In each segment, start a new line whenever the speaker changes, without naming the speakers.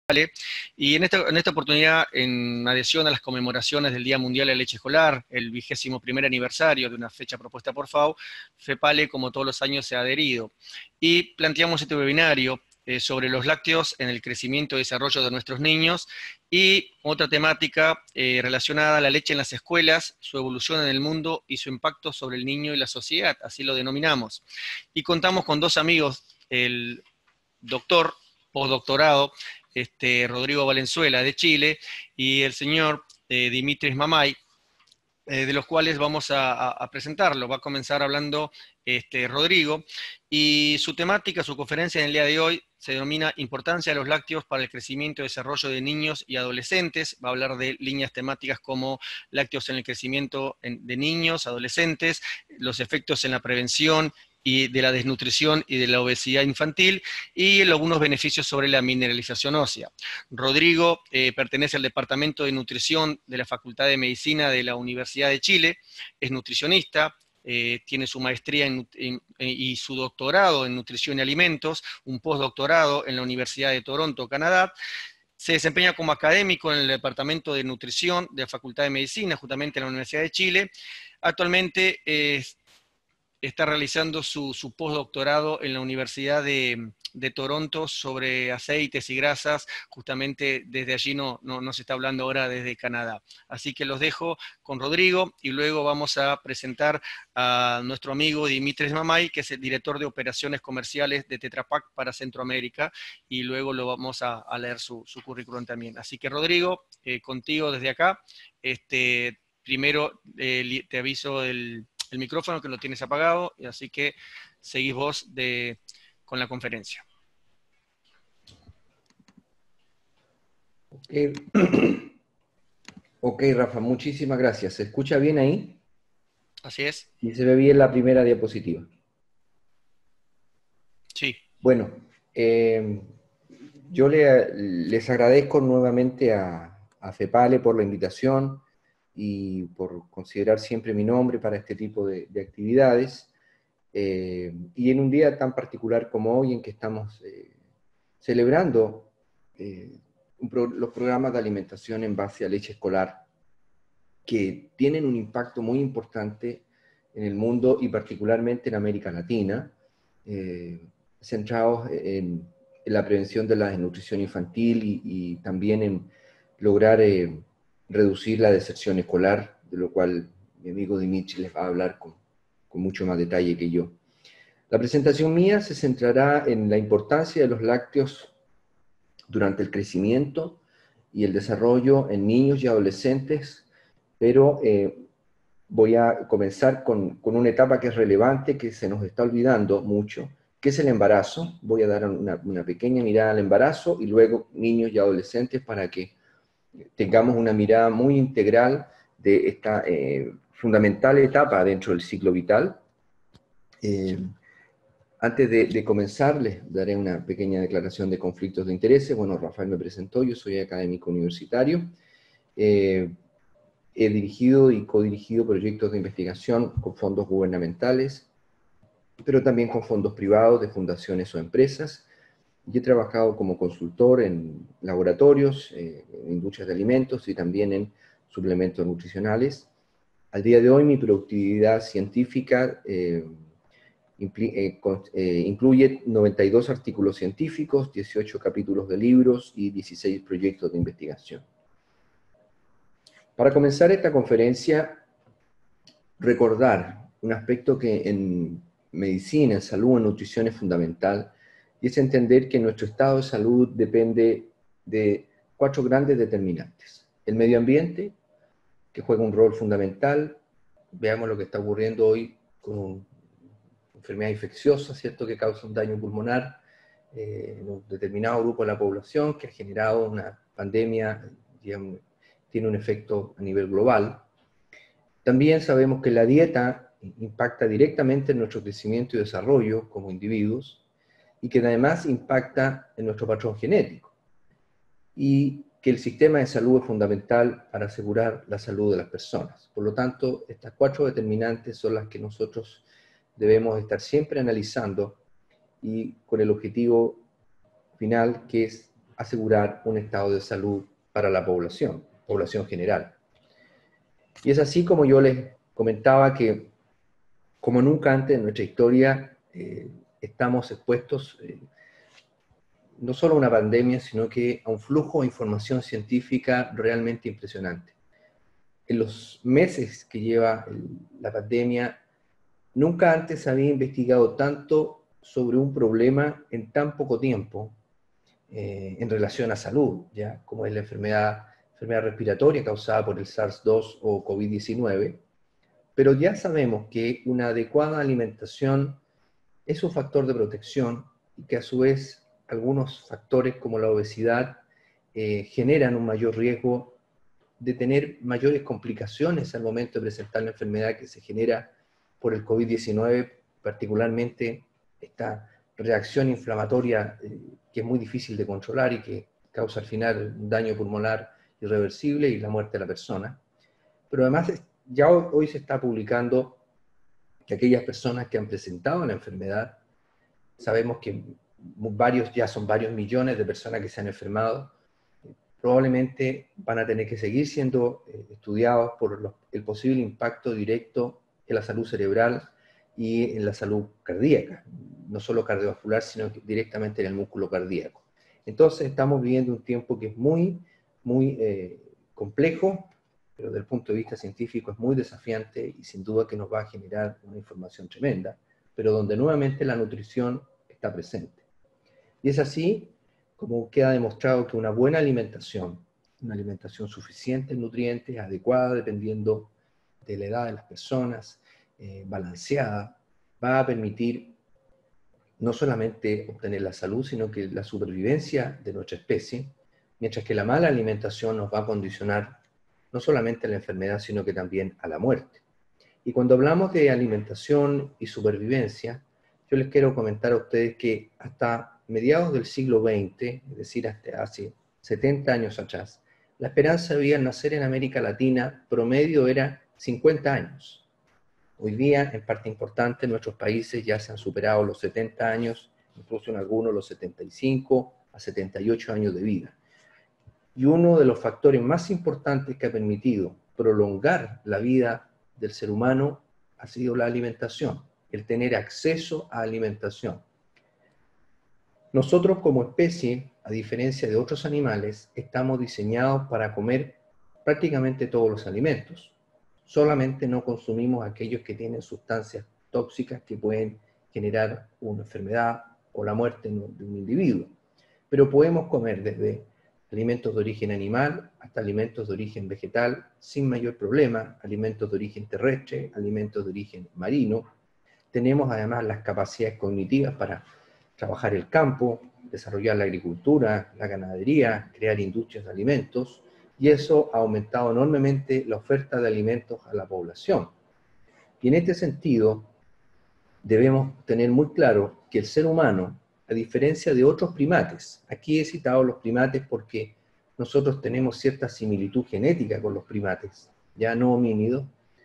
Y en esta oportunidad, en adhesión a las conmemoraciones del Día Mundial de la Leche Escolar, el 21º aniversario de una fecha propuesta por FAO, FEPALE, como todos los años, se ha adherido. Y planteamos este webinario sobre los lácteos en el crecimiento y desarrollo de nuestros niños, y otra temática relacionada a la leche en las escuelas, su evolución en el mundo y su impacto sobre el niño y la sociedad, así lo denominamos. Y contamos con dos amigos, el doctor postdoctorado Rodrigo Valenzuela de Chile y el señor Dimitris Mamay, de los cuales vamos a presentarlo. Va a comenzar hablando Rodrigo, y su temática, su conferencia en el día de hoy se denomina Importancia de los lácteos para el crecimiento y desarrollo de niños y adolescentes. Va a hablar de líneas temáticas como lácteos en el crecimiento de niños, adolescentes, los efectos en la prevención y de la desnutrición y de la obesidad infantil, y algunos beneficios sobre la mineralización ósea. Rodrigo pertenece al Departamento de Nutrición de la Facultad de Medicina de la Universidad de Chile, es nutricionista, tiene su maestría y su doctorado en nutrición y alimentos, un postdoctorado en la Universidad de Toronto, Canadá. Se desempeña como académico en el Departamento de Nutrición de la Facultad de Medicina, justamente en la Universidad de Chile. Actualmente está realizando su postdoctorado en la Universidad de Toronto sobre aceites y grasas. Justamente desde allí no se está hablando ahora desde Canadá. Así que los dejo con Rodrigo, y luego vamos a presentar a nuestro amigo Dimitris Mamay, que es el director de operaciones comerciales de Tetra Pak para Centroamérica, y luego lo vamos a leer su currículum también. Así que Rodrigo, contigo desde acá. Primero te aviso el micrófono, que lo tienes apagado, y así que seguís vos con la conferencia.
Ok, Rafa, muchísimas gracias. ¿Se escucha bien ahí?
Así es.
Y se ve bien la primera diapositiva.
Sí.
Bueno, yo les agradezco nuevamente a FEPALE por la invitación y por considerar siempre mi nombre para este tipo de actividades. Y en un día tan particular como hoy, en que estamos celebrando los programas de alimentación en base a leche escolar, que tienen un impacto muy importante en el mundo y particularmente en América Latina, centrados en la prevención de la desnutrición infantil y también en lograr reducir la deserción escolar, de lo cual mi amigo Dimitri les va a hablar con mucho más detalle que yo. La presentación mía se centrará en la importancia de los lácteos durante el crecimiento y el desarrollo en niños y adolescentes, pero voy a comenzar con una etapa que es relevante, que se nos está olvidando mucho, que es el embarazo. Voy a dar una pequeña mirada al embarazo y luego niños y adolescentes, para que tengamos una mirada muy integral de esta fundamental etapa dentro del ciclo vital. Antes de comenzar, les daré una pequeña declaración de conflictos de intereses. Bueno, Rafael me presentó, yo soy académico universitario. He dirigido y codirigido proyectos de investigación con fondos gubernamentales, pero también con fondos privados de fundaciones o empresas. Y he trabajado como consultor en laboratorios, en industrias de alimentos y también en suplementos nutricionales. Al día de hoy, mi productividad científica incluye 92 artículos científicos, 18 capítulos de libros y 16 proyectos de investigación. Para comenzar esta conferencia, recordar un aspecto que en medicina, en salud, en nutrición es fundamental, y es entender que nuestro estado de salud depende de 4 grandes determinantes. El medio ambiente, que juega un rol fundamental. Veamos lo que está ocurriendo hoy con enfermedad infecciosa, ¿cierto?, que causa un daño pulmonar en un determinado grupo de la población, que ha generado una pandemia, digamos, tiene un efecto a nivel global. También sabemos que la dieta impacta directamente en nuestro crecimiento y desarrollo como individuos, y que además impacta en nuestro patrón genético, y que el sistema de salud es fundamental para asegurar la salud de las personas. Por lo tanto, estas 4 determinantes son las que nosotros debemos estar siempre analizando, y con el objetivo final, que es asegurar un estado de salud para la población general. Y es así como yo les comentaba que, como nunca antes en nuestra historia, estamos expuestos no solo a una pandemia, sino que a un flujo de información científica realmente impresionante. En los meses que lleva la pandemia, nunca antes se había investigado tanto sobre un problema en tan poco tiempo en relación a salud, ¿ya? Como es la enfermedad respiratoria causada por el SARS-2 o COVID-19, pero ya sabemos que una adecuada alimentación es un factor de protección y que a su vez algunos factores como la obesidad generan un mayor riesgo de tener mayores complicaciones al momento de presentar la enfermedad que se genera por el COVID-19, particularmente esta reacción inflamatoria que es muy difícil de controlar y que causa al final un daño pulmonar irreversible y la muerte de la persona. Pero además ya hoy se está publicando que aquellas personas que han presentado la enfermedad, sabemos que ya son varios millones de personas que se han enfermado, probablemente van a tener que seguir siendo estudiados por el posible impacto directo en la salud cerebral y en la salud cardíaca, no solo cardiovascular, sino directamente en el músculo cardíaco. Entonces estamos viviendo un tiempo que es muy complejo, pero desde el punto de vista científico es muy desafiante y sin duda que nos va a generar una información tremenda, pero donde nuevamente la nutrición está presente. Y es así como queda demostrado que una buena alimentación, una alimentación suficiente en nutrientes, adecuada dependiendo de la edad de las personas, balanceada, va a permitir no solamente obtener la salud, sino que la supervivencia de nuestra especie, mientras que la mala alimentación nos va a condicionar no solamente a la enfermedad, sino que también a la muerte. Y cuando hablamos de alimentación y supervivencia, yo les quiero comentar a ustedes que hasta mediados del siglo XX, es decir, hasta hace 70 años atrás, la esperanza de vida al nacer en América Latina promedio era 50 años. Hoy día, en parte importante, en nuestros países ya se han superado los 70 años, incluso en algunos los 75 a 78 años de vida. Y uno de los factores más importantes que ha permitido prolongar la vida del ser humano ha sido la alimentación, el tener acceso a alimentación. Nosotros como especie, a diferencia de otros animales, estamos diseñados para comer prácticamente todos los alimentos. Solamente no consumimos aquellos que tienen sustancias tóxicas que pueden generar una enfermedad o la muerte de un individuo. Pero podemos comer desde alimentos de origen animal hasta alimentos de origen vegetal sin mayor problema, alimentos de origen terrestre, alimentos de origen marino. Tenemos además las capacidades cognitivas para trabajar el campo, desarrollar la agricultura, la ganadería, crear industrias de alimentos, y eso ha aumentado enormemente la oferta de alimentos a la población. Y en este sentido, debemos tener muy claro que el ser humano, a diferencia de otros primates, aquí he citado los primates porque nosotros tenemos cierta similitud genética con los primates, ya no homínidos,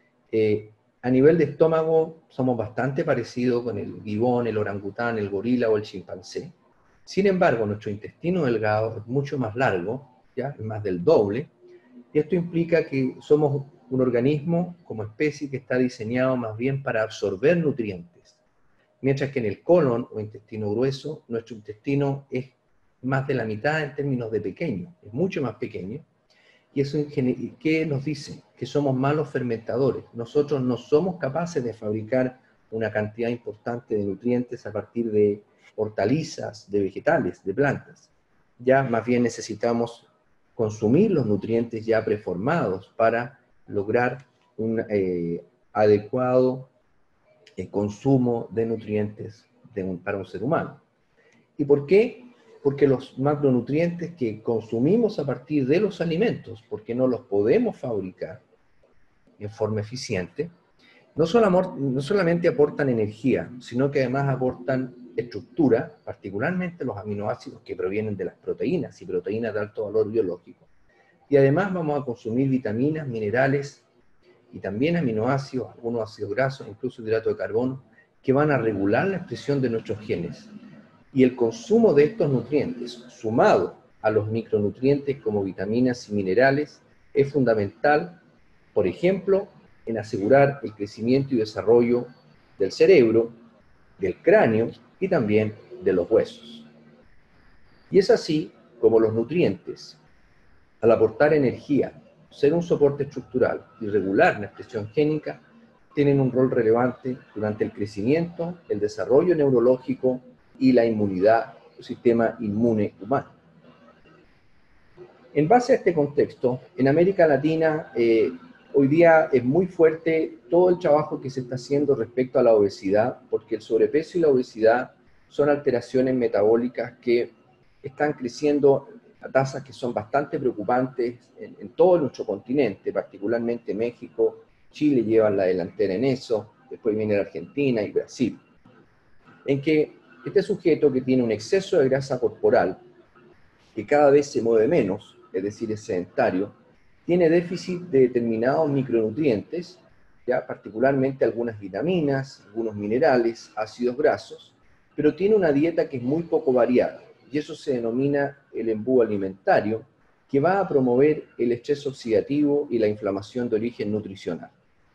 a nivel de estómago somos bastante parecidos con el gibón, el orangután, el gorila o el chimpancé. Sin embargo, nuestro intestino delgado es mucho más largo, ¿ya? Es más del doble, y esto implica que somos un organismo como especie que está diseñado más bien para absorber nutrientes, mientras que en el colon o intestino grueso, nuestro intestino es más de la mitad en términos de pequeño, es mucho más pequeño. ¿Y eso qué nos dice? Que somos malos fermentadores. Nosotros no somos capaces de fabricar una cantidad importante de nutrientes a partir de hortalizas, de vegetales, de plantas. Ya más bien necesitamos consumir los nutrientes ya preformados para lograr un adecuado consumo de nutrientes para un ser humano. ¿Y por qué? Porque los macronutrientes que consumimos a partir de los alimentos, porque no los podemos fabricar en forma eficiente, no solamente aportan energía, sino que además aportan estructura, particularmente los aminoácidos que provienen de las proteínas y proteínas de alto valor biológico. Y además vamos a consumir vitaminas, minerales y también aminoácidos, algunos ácidos grasos, incluso hidrato de carbono, que van a regular la expresión de nuestros genes. Y el consumo de estos nutrientes, sumado a los micronutrientes como vitaminas y minerales es fundamental, por ejemplo, en asegurar el crecimiento y desarrollo del cerebro, del cráneo y también de los huesos. Y es así como los nutrientes, al aportar energía, ser un soporte estructural y regular la expresión génica, tienen un rol relevante durante el crecimiento, el desarrollo neurológico y la inmunidad del sistema inmune humano. En base a este contexto, en América Latina hoy día es muy fuerte todo el trabajo que se está haciendo respecto a la obesidad, porque el sobrepeso y la obesidad son alteraciones metabólicas que están creciendo a tasas que son bastante preocupantes en todo nuestro continente, particularmente México, Chile llevan la delantera en eso, después viene la Argentina y Brasil, en que este sujeto que tiene un exceso de grasa corporal, que cada vez se mueve menos, es decir, es sedentario, tiene déficit de determinados micronutrientes, ya particularmente algunas vitaminas, algunos minerales, ácidos grasos, pero tiene una dieta que es muy poco variada, y eso se denomina el embudo alimentario, que va a promover el estrés oxidativo y la inflamación de origen nutricional.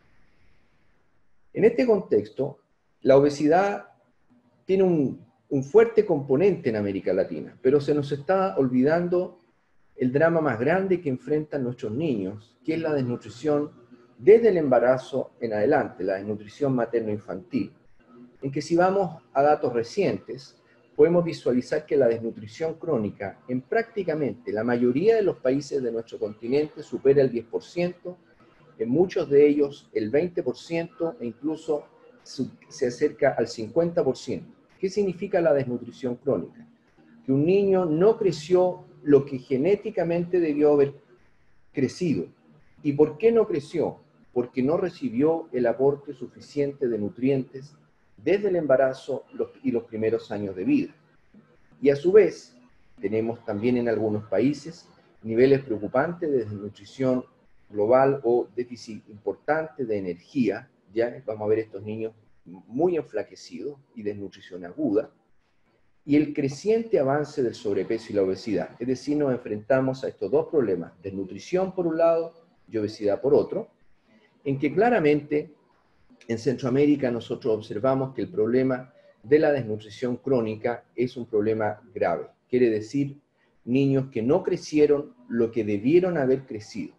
En este contexto, la obesidad tiene un fuerte componente en América Latina, pero se nos está olvidando el drama más grande que enfrentan nuestros niños, que es la desnutrición desde el embarazo en adelante, la desnutrición materno-infantil, en que si vamos a datos recientes, podemos visualizar que la desnutrición crónica en prácticamente la mayoría de los países de nuestro continente supera el 10%, en muchos de ellos el 20% e incluso se acerca al 50%. ¿Qué significa la desnutrición crónica? Que un niño no creció lo que genéticamente debió haber crecido. ¿Y por qué no creció? Porque no recibió el aporte suficiente de nutrientes desde el embarazo y los primeros años de vida. Y a su vez, tenemos también en algunos países niveles preocupantes de desnutrición global o déficit importante de energía. Ya vamos a ver estos niños muy enflaquecidos y desnutrición aguda, y el creciente avance del sobrepeso y la obesidad. Es decir, nos enfrentamos a estos dos problemas, desnutrición por un lado y obesidad por otro, en que claramente en Centroamérica nosotros observamos que el problema de la desnutrición crónica es un problema grave. Quiere decir, niños que no crecieron lo que debieron haber crecido.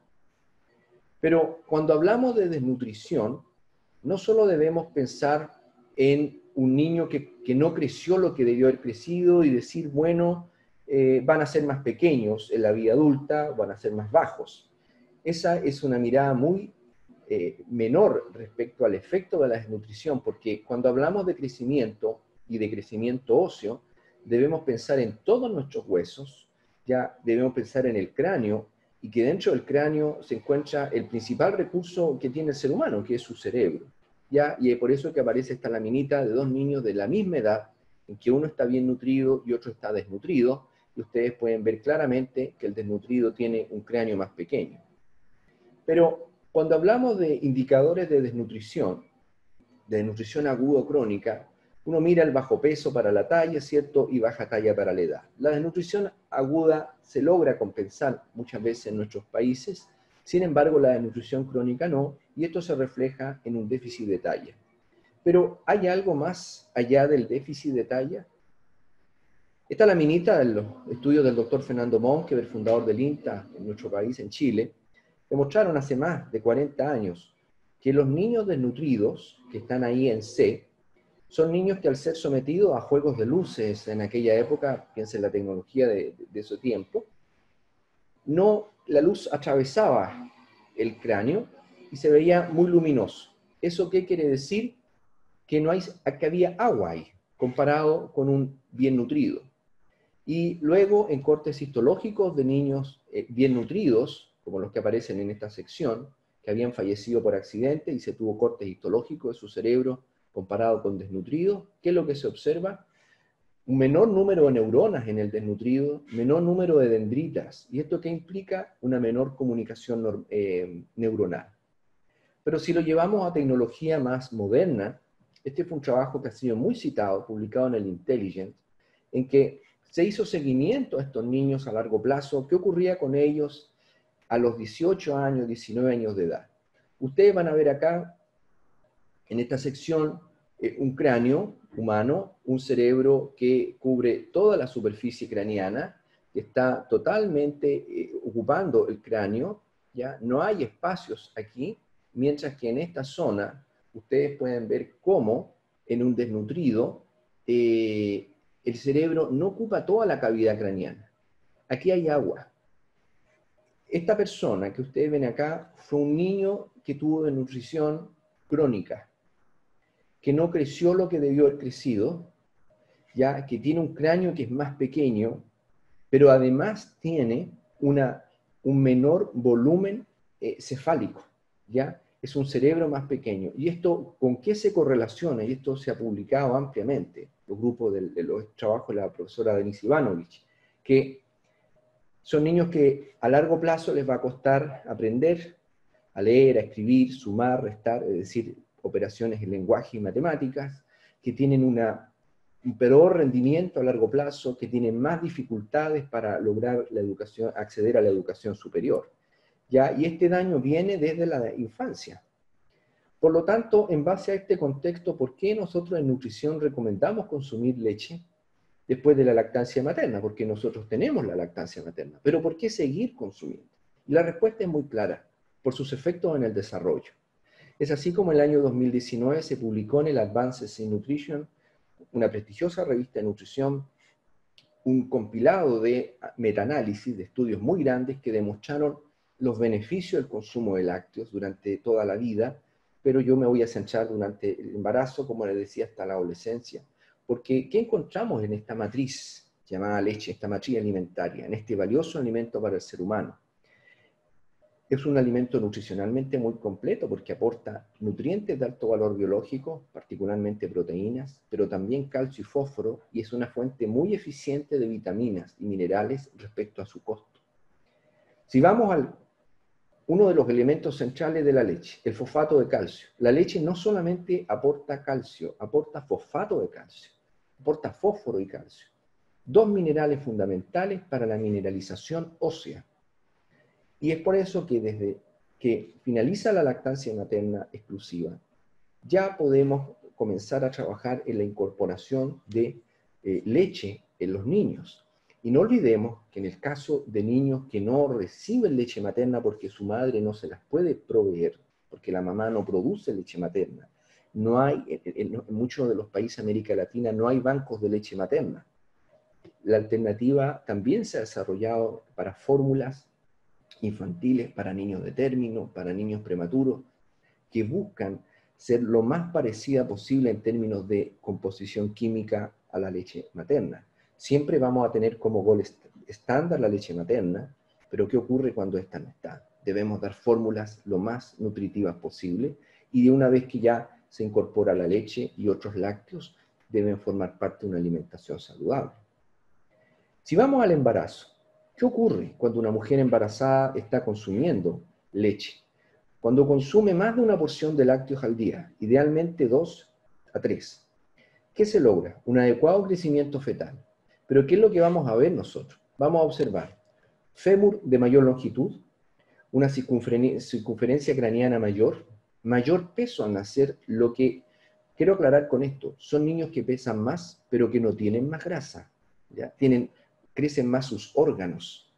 Pero cuando hablamos de desnutrición, no solo debemos pensar en un niño que no creció lo que debió haber crecido y decir, bueno, van a ser más pequeños en la vida adulta, van a ser más bajos. Esa es una mirada muy menor respecto al efecto de la desnutrición, porque cuando hablamos de crecimiento y de crecimiento óseo, debemos pensar en todos nuestros huesos, ya debemos pensar en el cráneo, y que dentro del cráneo se encuentra el principal recurso que tiene el ser humano, que es su cerebro. ¿Ya? Y es por eso que aparece esta laminita de dos niños de la misma edad, en que uno está bien nutrido y otro está desnutrido, y ustedes pueden ver claramente que el desnutrido tiene un cráneo más pequeño. Pero cuando hablamos de indicadores de desnutrición aguda o crónica, uno mira el bajo peso para la talla, ¿cierto? Y baja talla para la edad. La desnutrición aguda se logra compensar muchas veces en nuestros países, sin embargo la desnutrición crónica no, y esto se refleja en un déficit de talla. Pero ¿hay algo más allá del déficit de talla? Esta laminita de los estudios del doctor Fernando Monk, que es el fundador del INTA en nuestro país, en Chile, demostraron hace más de 40 años que los niños desnutridos, que están ahí en C, son niños que al ser sometidos a juegos de luces en aquella época, piensen en la tecnología de ese tiempo, la luz atravesaba el cráneo y se veía muy luminoso. ¿Eso qué quiere decir? Que había agua ahí, comparado con un bien nutrido. Y luego en cortes histológicos de niños bien nutridos, como los que aparecen en esta sección, que habían fallecido por accidente y se tuvo cortes histológicos de su cerebro comparado con desnutridos, ¿qué es lo que se observa? Un menor número de neuronas en el desnutrido, menor número de dendritas. ¿Y esto qué implica? Una menor comunicación neuronal. Pero si lo llevamos a tecnología más moderna, este fue un trabajo que ha sido muy citado, publicado en el Intelligence, en que Se hizo seguimiento a estos niños a largo plazo. ¿Qué ocurría con ellos a los 18 años, 19 años de edad? Ustedes van a ver acá, en esta sección, un cráneo humano, un cerebro que cubre toda la superficie craneana, que está totalmente ocupando el cráneo, ¿ya? No hay espacios aquí, mientras que en esta zona ustedes pueden ver cómo en un desnutrido el cerebro no ocupa toda la cavidad craneana. Aquí hay agua. Esta persona que ustedes ven acá fue un niño que tuvo desnutrición crónica, que no creció lo que debió haber crecido, ya que tiene un cráneo que es más pequeño, pero además tiene un menor volumen cefálico, ¿ya? Es un cerebro más pequeño. ¿Y esto con qué se correlaciona? Y esto se ha publicado ampliamente, los grupos de los trabajos de la profesora Denise Ivanovich, que son niños que a largo plazo les va a costar aprender a leer, a escribir, sumar, restar, es decir, operaciones en lenguaje y matemáticas, que tienen un peor rendimiento a largo plazo, que tienen más dificultades para lograr la educación, acceder a la educación superior. ¿Ya? Y este daño viene desde la infancia. Por lo tanto, en base a este contexto, ¿por qué nosotros en nutrición recomendamos consumir leche después de la lactancia materna? Porque nosotros tenemos la lactancia materna. Pero ¿por qué seguir consumiendo? Y la respuesta es muy clara, por sus efectos en el desarrollo. Es así como en el año 2019 se publicó en el Advances in Nutrition, una prestigiosa revista de nutrición, un compilado de metaanálisis de estudios muy grandes que demostraron los beneficios del consumo de lácteos durante toda la vida, pero yo me voy a centrar durante el embarazo, como les decía, hasta la adolescencia. Porque, ¿qué encontramos en esta matriz llamada leche, esta matriz alimentaria, en este valioso alimento para el ser humano? Es un alimento nutricionalmente muy completo porque aporta nutrientes de alto valor biológico, particularmente proteínas, pero también calcio y fósforo, y es una fuente muy eficiente de vitaminas y minerales respecto a su costo. Si vamos a uno de los elementos centrales de la leche, el fosfato de calcio. La leche no solamente aporta calcio, aporta fosfato de calcio, aporta fósforo y calcio. Dos minerales fundamentales para la mineralización ósea. Y es por eso que desde que finaliza la lactancia materna exclusiva, ya podemos comenzar a trabajar en la incorporación de leche en los niños. Y no olvidemos que en el caso de niños que no reciben leche materna porque su madre no se las puede proveer, porque la mamá no produce leche materna, no hay, en muchos de los países de América Latina no hay bancos de leche materna. La alternativa también se ha desarrollado para fórmulas infantiles, para niños de término, para niños prematuros, que buscan ser lo más parecida posible en términos de composición química a la leche materna. Siempre vamos a tener como gol estándar la leche materna, pero ¿qué ocurre cuando esta no está? Debemos dar fórmulas lo más nutritivas posible y de una vez que ya se incorpora la leche y otros lácteos, deben formar parte de una alimentación saludable. Si vamos al embarazo, ¿qué ocurre cuando una mujer embarazada está consumiendo leche? Cuando consume más de una porción de lácteos al día, idealmente 2 a 3, ¿qué se logra? Un adecuado crecimiento fetal. Pero ¿qué es lo que vamos a ver nosotros? Vamos a observar fémur de mayor longitud, una circunferencia craneana mayor, mayor peso al nacer, lo que quiero aclarar con esto, son niños que pesan más, pero que no tienen más grasa, ¿ya? Crecen más sus órganos.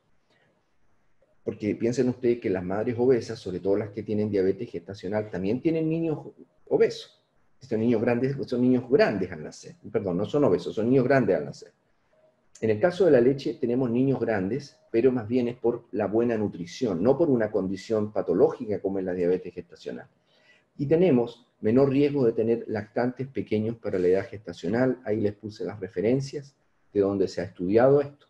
Porque piensen ustedes que las madres obesas, sobre todo las que tienen diabetes gestacional, también tienen niños obesos. Son niños grandes al nacer. Perdón, no son obesos, son niños grandes al nacer. En el caso de la leche tenemos niños grandes, pero más bien es por la buena nutrición, no por una condición patológica como es la diabetes gestacional. Y tenemos menor riesgo de tener lactantes pequeños para la edad gestacional. Ahí les puse las referencias de donde se ha estudiado esto.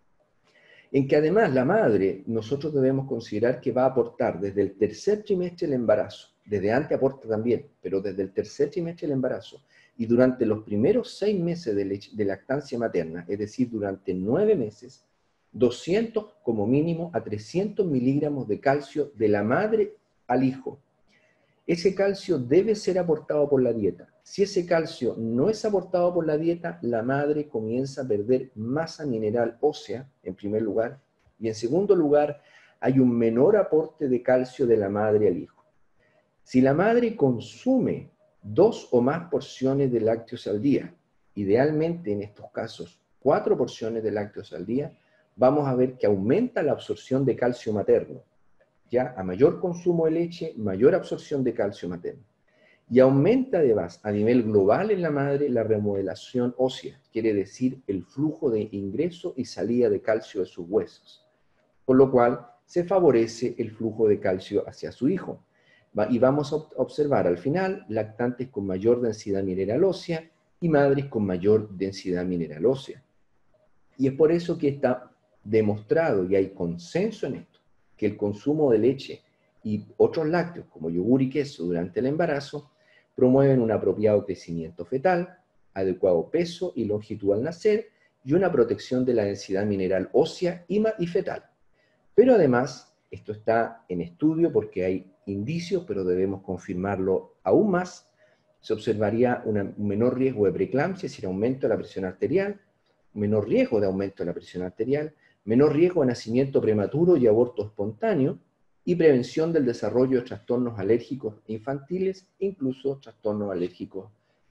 En que además la madre, nosotros debemos considerar que va a aportar desde el tercer trimestre del embarazo, desde antes aporta también, pero desde el tercer trimestre del embarazo, y durante los primeros 6 meses de lactancia materna, es decir, durante 9 meses, 200 como mínimo a 300 miligramos de calcio de la madre al hijo. ese calcio debe ser aportado por la dieta. Si ese calcio no es aportado por la dieta, la madre comienza a perder masa mineral ósea, en primer lugar, y en segundo lugar, hay un menor aporte de calcio de la madre al hijo. Si la madre consume 2 o más porciones de lácteos al día, idealmente en estos casos 4 porciones de lácteos al día, vamos a ver que aumenta la absorción de calcio materno. Ya a mayor consumo de leche, mayor absorción de calcio materno. Y aumenta además a nivel global en la madre la remodelación ósea, quiere decir el flujo de ingreso y salida de calcio de sus huesos. Por lo cual se favorece el flujo de calcio hacia su hijo. Y vamos a observar al final lactantes con mayor densidad mineral ósea y madres con mayor densidad mineral ósea. Y es por eso que está demostrado, y hay consenso en esto, que el consumo de leche y otros lácteos, como yogur y queso, durante el embarazo, promueven un apropiado crecimiento fetal, adecuado peso y longitud al nacer, y una protección de la densidad mineral ósea y fetal. Pero además, esto está en estudio porque hay indicios, pero debemos confirmarlo aún más. Se observaría un menor riesgo de preeclampsia, es decir, aumento de la presión arterial, menor riesgo de aumento de la presión arterial, menor riesgo de nacimiento prematuro y aborto espontáneo, y prevención del desarrollo de trastornos alérgicos infantiles, incluso trastornos alérgicos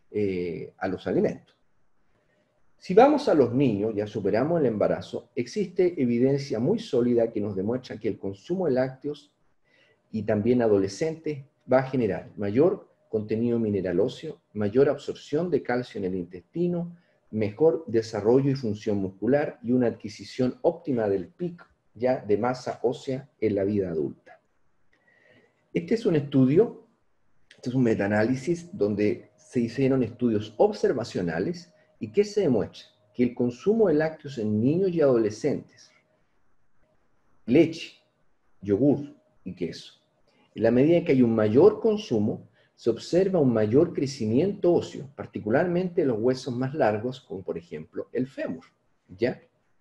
a los alimentos. Si vamos a los niños, ya superamos el embarazo, existe evidencia muy sólida que nos demuestra que el consumo de lácteos y también adolescentes va a generar mayor contenido mineral óseo, mayor absorción de calcio en el intestino, mejor desarrollo y función muscular y una adquisición óptima del pico ya de masa ósea en la vida adulta. Este es un estudio, este es un metaanálisis donde se hicieron estudios observacionales y ¿qué se demuestra? Que el consumo de lácteos en niños y adolescentes, leche, yogur y queso, en la medida en que hay un mayor consumo, se observa un mayor crecimiento óseo, particularmente en los huesos más largos, como por ejemplo el fémur, ¿ya?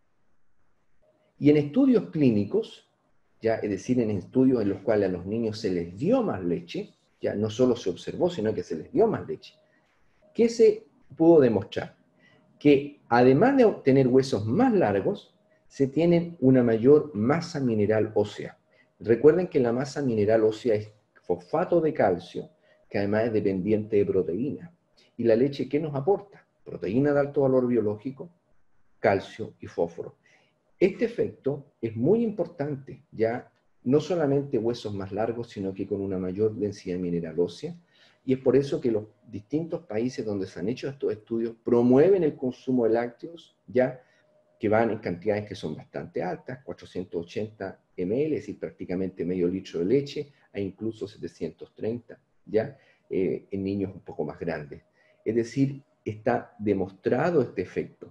Y en estudios clínicos, ya, es decir, en estudios en los cuales a los niños se les dio más leche, ya no solo se observó, sino que se les dio más leche, ¿qué se pudo demostrar? Que además de obtener huesos más largos, se tienen una mayor masa mineral ósea. Recuerden que la masa mineral ósea es fosfato de calcio, que además es dependiente de proteína. ¿Y la leche qué nos aporta? Proteína de alto valor biológico, calcio y fósforo. Este efecto es muy importante, ya no solamente huesos más largos, sino que con una mayor densidad mineral ósea, y es por eso que los distintos países donde se han hecho estos estudios promueven el consumo de lácteos, ya que van en cantidades que son bastante altas, 480 ml, es decir, prácticamente medio litro de leche, e incluso 730, ya en niños un poco más grandes. Es decir, está demostrado este efecto.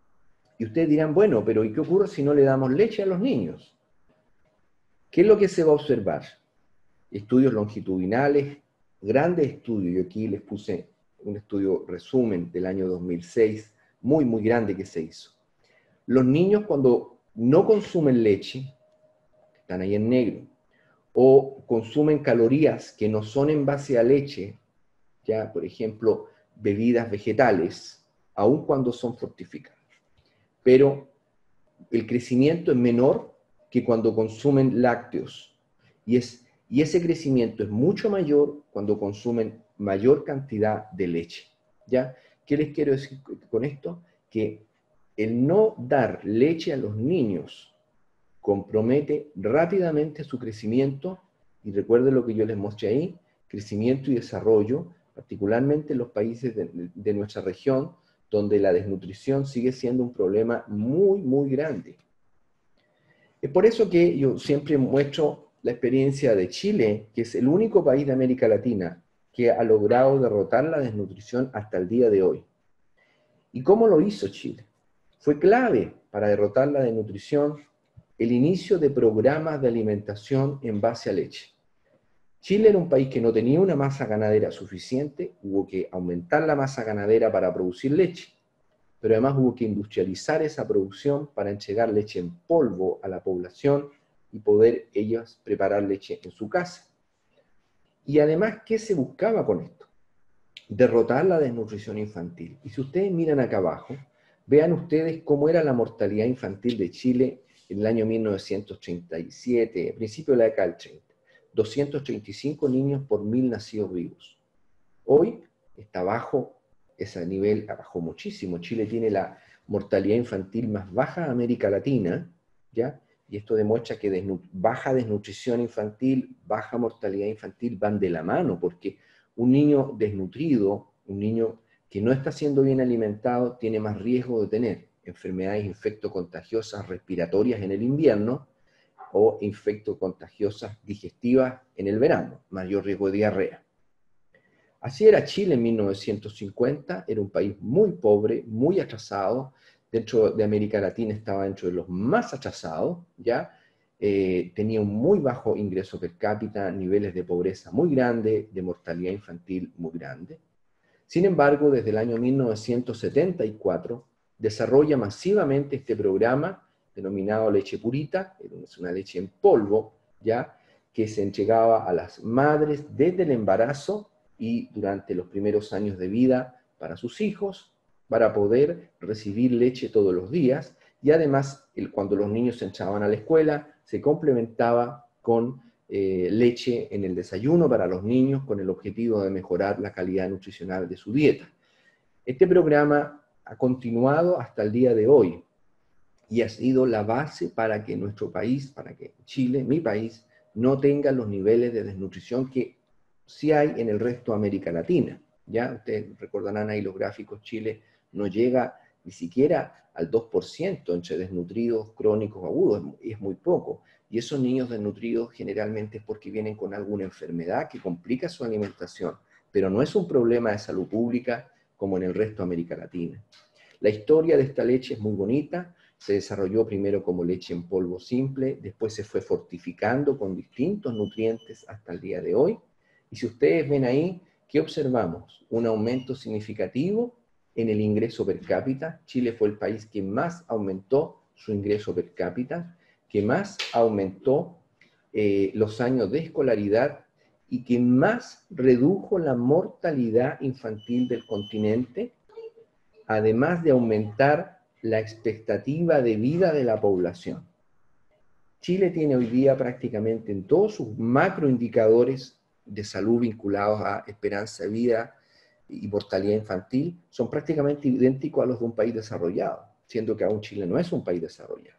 Y ustedes dirán, bueno, pero ¿y qué ocurre si no le damos leche a los niños? ¿Qué es lo que se va a observar? Estudios longitudinales, grandes estudios, yo aquí les puse un estudio resumen del año 2006, muy, muy grande que se hizo. Los niños cuando no consumen leche, están ahí en negro, o consumen calorías que no son en base a leche, ya, por ejemplo, bebidas vegetales, aun cuando son fortificadas. Pero el crecimiento es menor que cuando consumen lácteos. Y ese crecimiento es mucho mayor cuando consumen mayor cantidad de leche. ¿Ya? ¿Qué les quiero decir con esto? Que el no dar leche a los niños compromete rápidamente su crecimiento, y recuerden lo que yo les mostré ahí, crecimiento y desarrollo, particularmente en los países de nuestra región, donde la desnutrición sigue siendo un problema muy, muy grande. Es por eso que yo siempre muestro la experiencia de Chile, que es el único país de América Latina que ha logrado derrotar la desnutrición hasta el día de hoy. ¿Y cómo lo hizo Chile? Fue clave para derrotar la desnutrición el inicio de programas de alimentación en base a leche. Chile era un país que no tenía una masa ganadera suficiente, hubo que aumentar la masa ganadera para producir leche, pero además hubo que industrializar esa producción para entregar leche en polvo a la población y poder ellos preparar leche en su casa. Y además, ¿qué se buscaba con esto? Derrotar la desnutrición infantil. Y si ustedes miran acá abajo, vean ustedes cómo era la mortalidad infantil de Chile en el año 1937, a principio de la década del 30. 235 niños por 1000 nacidos vivos. Hoy está bajo ese nivel, bajó muchísimo. Chile tiene la mortalidad infantil más baja de América Latina, ¿ya? Y esto demuestra que baja desnutrición infantil, baja mortalidad infantil van de la mano, porque un niño desnutrido, un niño que no está siendo bien alimentado, tiene más riesgo de tener enfermedades infectocontagiosas respiratorias en el invierno o infectocontagiosas digestivas en el verano, mayor riesgo de diarrea. Así era Chile en 1950, era un país muy pobre, muy atrasado, dentro de América Latina estaba dentro de los más atrasados, ¿ya? Tenía un muy bajo ingreso per cápita, niveles de pobreza muy grandes, de mortalidad infantil muy grande. Sin embargo, desde el año 1974 desarrolla masivamente este programa denominado leche purita, es una leche en polvo, ¿ya? Que se entregaba a las madres desde el embarazo y durante los primeros años de vida para sus hijos, para poder recibir leche todos los días, y además, cuando los niños entraban a la escuela, se complementaba con leche en el desayuno para los niños con el objetivo de mejorar la calidad nutricional de su dieta. Este programa ha continuado hasta el día de hoy y ha sido la base para que nuestro país, para que Chile, mi país, no tenga los niveles de desnutrición que sí hay en el resto de América Latina. Ya ustedes recordarán ahí los gráficos, Chile no llega ni siquiera al 2% entre desnutridos, crónicos, agudos, es muy poco. Y esos niños desnutridos generalmente es porque vienen con alguna enfermedad que complica su alimentación, pero no es un problema de salud pública como en el resto de América Latina. La historia de esta leche es muy bonita, se desarrolló primero como leche en polvo simple, después se fue fortificando con distintos nutrientes hasta el día de hoy. Y si ustedes ven ahí, ¿qué observamos? Un aumento significativo en el ingreso per cápita. Chile fue el país que más aumentó su ingreso per cápita, que más aumentó los años de escolaridad y que más redujo la mortalidad infantil del continente, además de aumentar la expectativa de vida de la población. Chile tiene hoy día prácticamente en todos sus macroindicadores de salud vinculados a esperanza de vida y mortalidad infantil, son prácticamente idénticos a los de un país desarrollado, siendo que aún Chile no es un país desarrollado.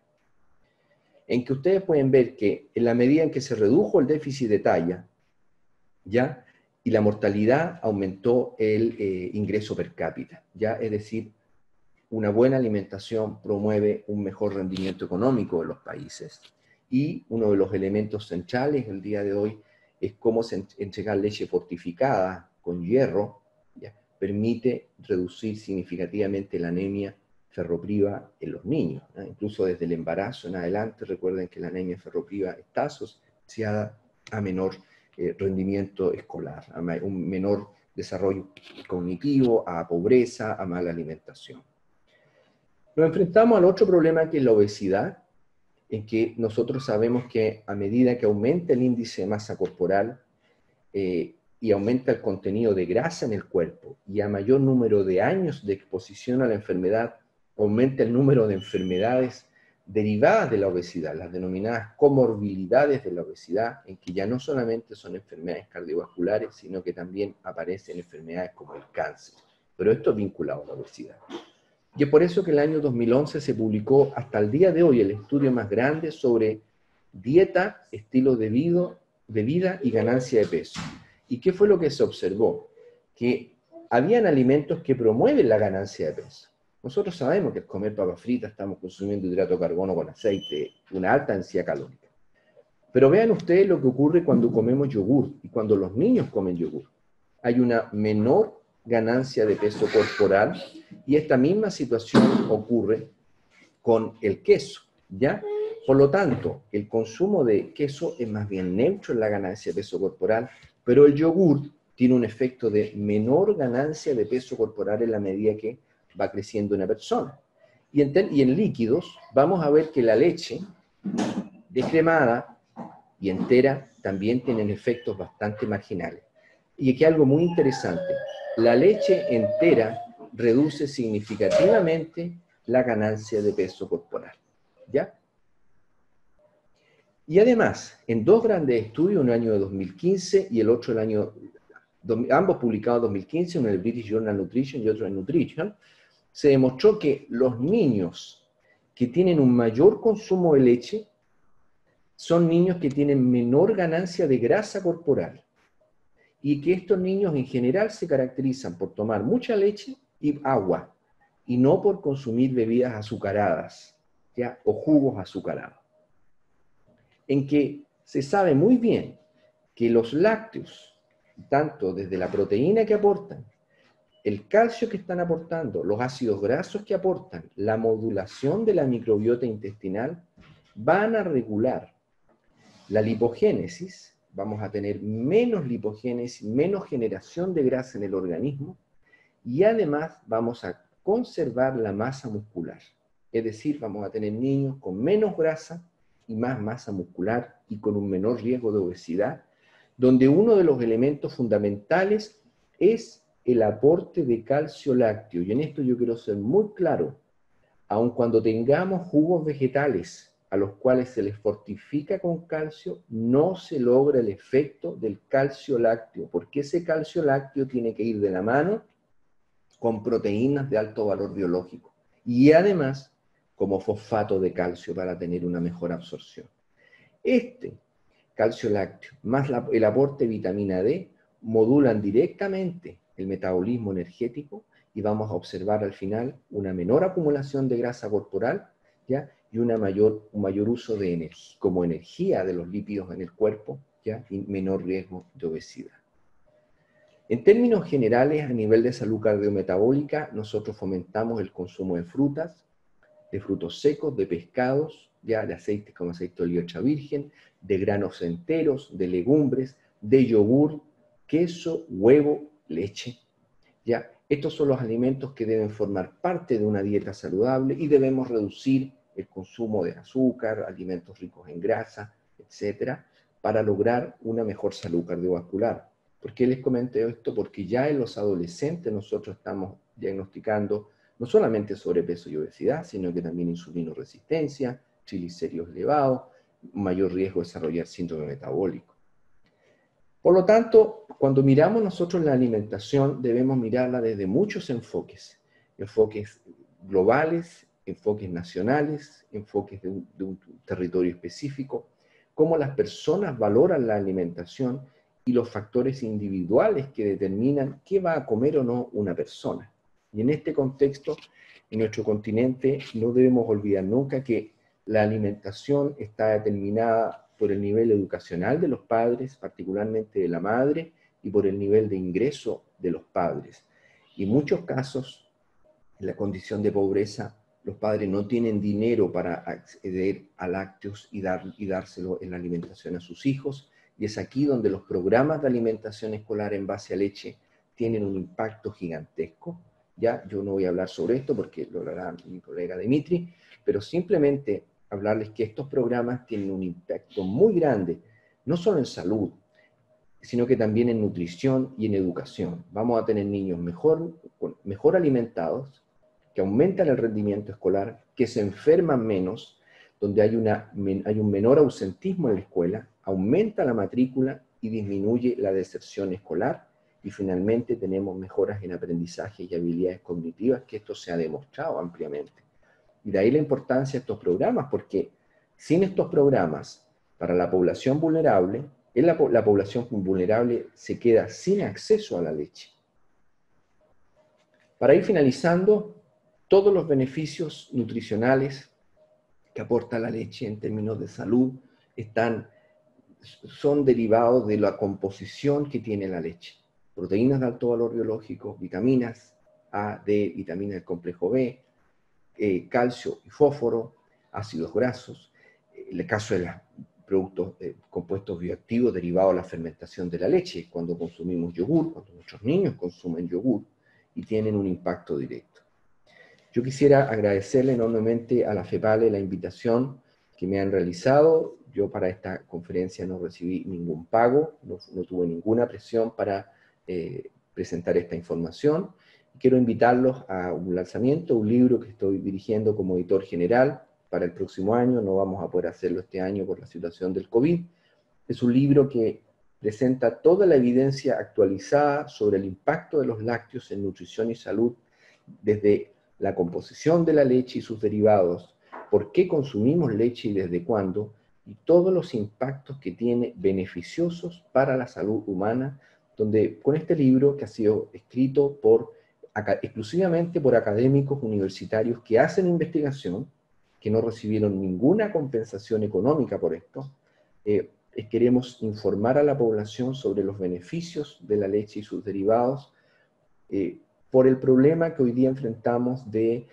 En que ustedes pueden ver que en la medida en que se redujo el déficit de talla, ¿ya? Y la mortalidad, aumentó el ingreso per cápita, ¿ya? Es decir, una buena alimentación promueve un mejor rendimiento económico de los países. Y uno de los elementos centrales el día de hoy es cómo entregar leche fortificada con hierro, ¿ya? Permite reducir significativamente la anemia ferropriva en los niños, ¿no? Incluso desde el embarazo en adelante, recuerden que la anemia ferropriva está asociada a menor rendimiento escolar, a un menor desarrollo cognitivo, a pobreza, a mala alimentación. Nos enfrentamos al otro problema, que es la obesidad, en que nosotros sabemos que a medida que aumenta el índice de masa corporal y aumenta el contenido de grasa en el cuerpo, y a mayor número de años de exposición a la enfermedad, aumenta el número de enfermedades derivadas de la obesidad, las denominadas comorbilidades de la obesidad, en que ya no solamente son enfermedades cardiovasculares, sino que también aparecen enfermedades como el cáncer. Pero esto es vinculado a la obesidad. Y es por eso que el año 2011 se publicó hasta el día de hoy el estudio más grande sobre dieta, estilo de vida y ganancia de peso. ¿Y qué fue lo que se observó? Que habían alimentos que promueven la ganancia de peso. Nosotros sabemos que al comer papas fritas estamos consumiendo hidrato de carbono con aceite, una alta densidad calórica. Pero vean ustedes lo que ocurre cuando comemos yogur y cuando los niños comen yogur. Hay una menor ganancia de peso corporal, y esta misma situación ocurre con el queso, ¿ya? Por lo tanto, el consumo de queso es más bien neutro en la ganancia de peso corporal, pero el yogur tiene un efecto de menor ganancia de peso corporal en la medida que va creciendo una persona. Y en líquidos, vamos a ver que la leche descremada y entera también tienen efectos bastante marginales. Y aquí algo muy interesante, la leche entera reduce significativamente la ganancia de peso corporal, ¿ya? Y además, en dos grandes estudios, uno en el año de 2015 y el otro el año, ambos publicados en 2015, uno en el British Journal Nutrition y otro en Nutrition, se demostró que los niños que tienen un mayor consumo de leche son niños que tienen menor ganancia de grasa corporal y que estos niños en general se caracterizan por tomar mucha leche y agua y no por consumir bebidas azucaradas, ¿ya? O jugos azucarados. En que se sabe muy bien que los lácteos, tanto desde la proteína que aportan, el calcio que están aportando, los ácidos grasos que aportan, la modulación de la microbiota intestinal, van a regular la lipogénesis, vamos a tener menos lipogénesis, menos generación de grasa en el organismo, y además vamos a conservar la masa muscular. Es decir, vamos a tener niños con menos grasa y más masa muscular y con un menor riesgo de obesidad, donde uno de los elementos fundamentales es el aporte de calcio lácteo. Y en esto yo quiero ser muy claro, aun cuando tengamos jugos vegetales a los cuales se les fortifica con calcio, no se logra el efecto del calcio lácteo, porque ese calcio lácteo tiene que ir de la mano con proteínas de alto valor biológico y además como fosfato de calcio para tener una mejor absorción. Este calcio lácteo más el aporte de vitamina D modulan directamente el metabolismo energético y vamos a observar al final una menor acumulación de grasa corporal, ¿ya? Y un mayor uso de como energía de los lípidos en el cuerpo, ¿ya? Y menor riesgo de obesidad. En términos generales, a nivel de salud cardiometabólica, nosotros fomentamos el consumo de frutas, de frutos secos, de pescados, ya de aceites como aceite de oliva extra virgen, de granos enteros, de legumbres, de yogur, queso, huevo, leche. ¿Ya? Estos son los alimentos que deben formar parte de una dieta saludable y debemos reducir el consumo de azúcar, alimentos ricos en grasa, etcétera, para lograr una mejor salud cardiovascular. ¿Por qué les comento esto? Porque ya en los adolescentes nosotros estamos diagnosticando no solamente sobrepeso y obesidad, sino que también insulinoresistencia, triglicéridos elevados, mayor riesgo de desarrollar síndrome metabólico. Por lo tanto, cuando miramos nosotros la alimentación, debemos mirarla desde muchos enfoques. Enfoques globales, enfoques nacionales, enfoques de un territorio específico, cómo las personas valoran la alimentación y los factores individuales que determinan qué va a comer o no una persona. Y en este contexto, en nuestro continente, no debemos olvidar nunca que la alimentación está determinada por el nivel educacional de los padres, particularmente de la madre, y por el nivel de ingreso de los padres. Y en muchos casos, en la condición de pobreza, los padres no tienen dinero para acceder a lácteos y dárselo en la alimentación a sus hijos, y es aquí donde los programas de alimentación escolar en base a leche tienen un impacto gigantesco. Ya, yo no voy a hablar sobre esto porque lo hablará mi colega Dimitri, pero simplemente hablarles que estos programas tienen un impacto muy grande, no solo en salud, sino que también en nutrición y en educación. Vamos a tener niños mejor alimentados, que aumentan el rendimiento escolar, que se enferman menos, donde hay un menor ausentismo en la escuela, aumenta la matrícula y disminuye la deserción escolar, y finalmente tenemos mejoras en aprendizaje y habilidades cognitivas, que esto se ha demostrado ampliamente. Y de ahí la importancia de estos programas, porque sin estos programas, para la población vulnerable, la población vulnerable se queda sin acceso a la leche. Para ir finalizando, todos los beneficios nutricionales que aporta la leche en términos de salud son derivados de la composición que tiene la leche. Proteínas de alto valor biológico, vitaminas A, D, vitaminas del complejo B, calcio y fósforo, ácidos grasos, el caso de los productos compuestos bioactivos derivados de la fermentación de la leche, cuando consumimos yogur, cuando nuestros niños consumen yogur y tienen un impacto directo. Yo quisiera agradecerle enormemente a la FEPALE la invitación que me han realizado. yo para esta conferencia no recibí ningún pago, no tuve ninguna presión para presentar esta información. Quiero invitarlos a un lanzamiento, un libro que estoy dirigiendo como editor general para el próximo año. No vamos a poder hacerlo este año por la situación del COVID. Es un libro que presenta toda la evidencia actualizada sobre el impacto de los lácteos en nutrición y salud, desde la composición de la leche y sus derivados, por qué consumimos leche y desde cuándo, y todos los impactos que tiene beneficiosos para la salud humana, donde con este libro, que ha sido escrito exclusivamente por académicos universitarios que hacen investigación, que no recibieron ninguna compensación económica por esto, queremos informar a la población sobre los beneficios de la leche y sus derivados, por el problema que hoy día enfrentamos de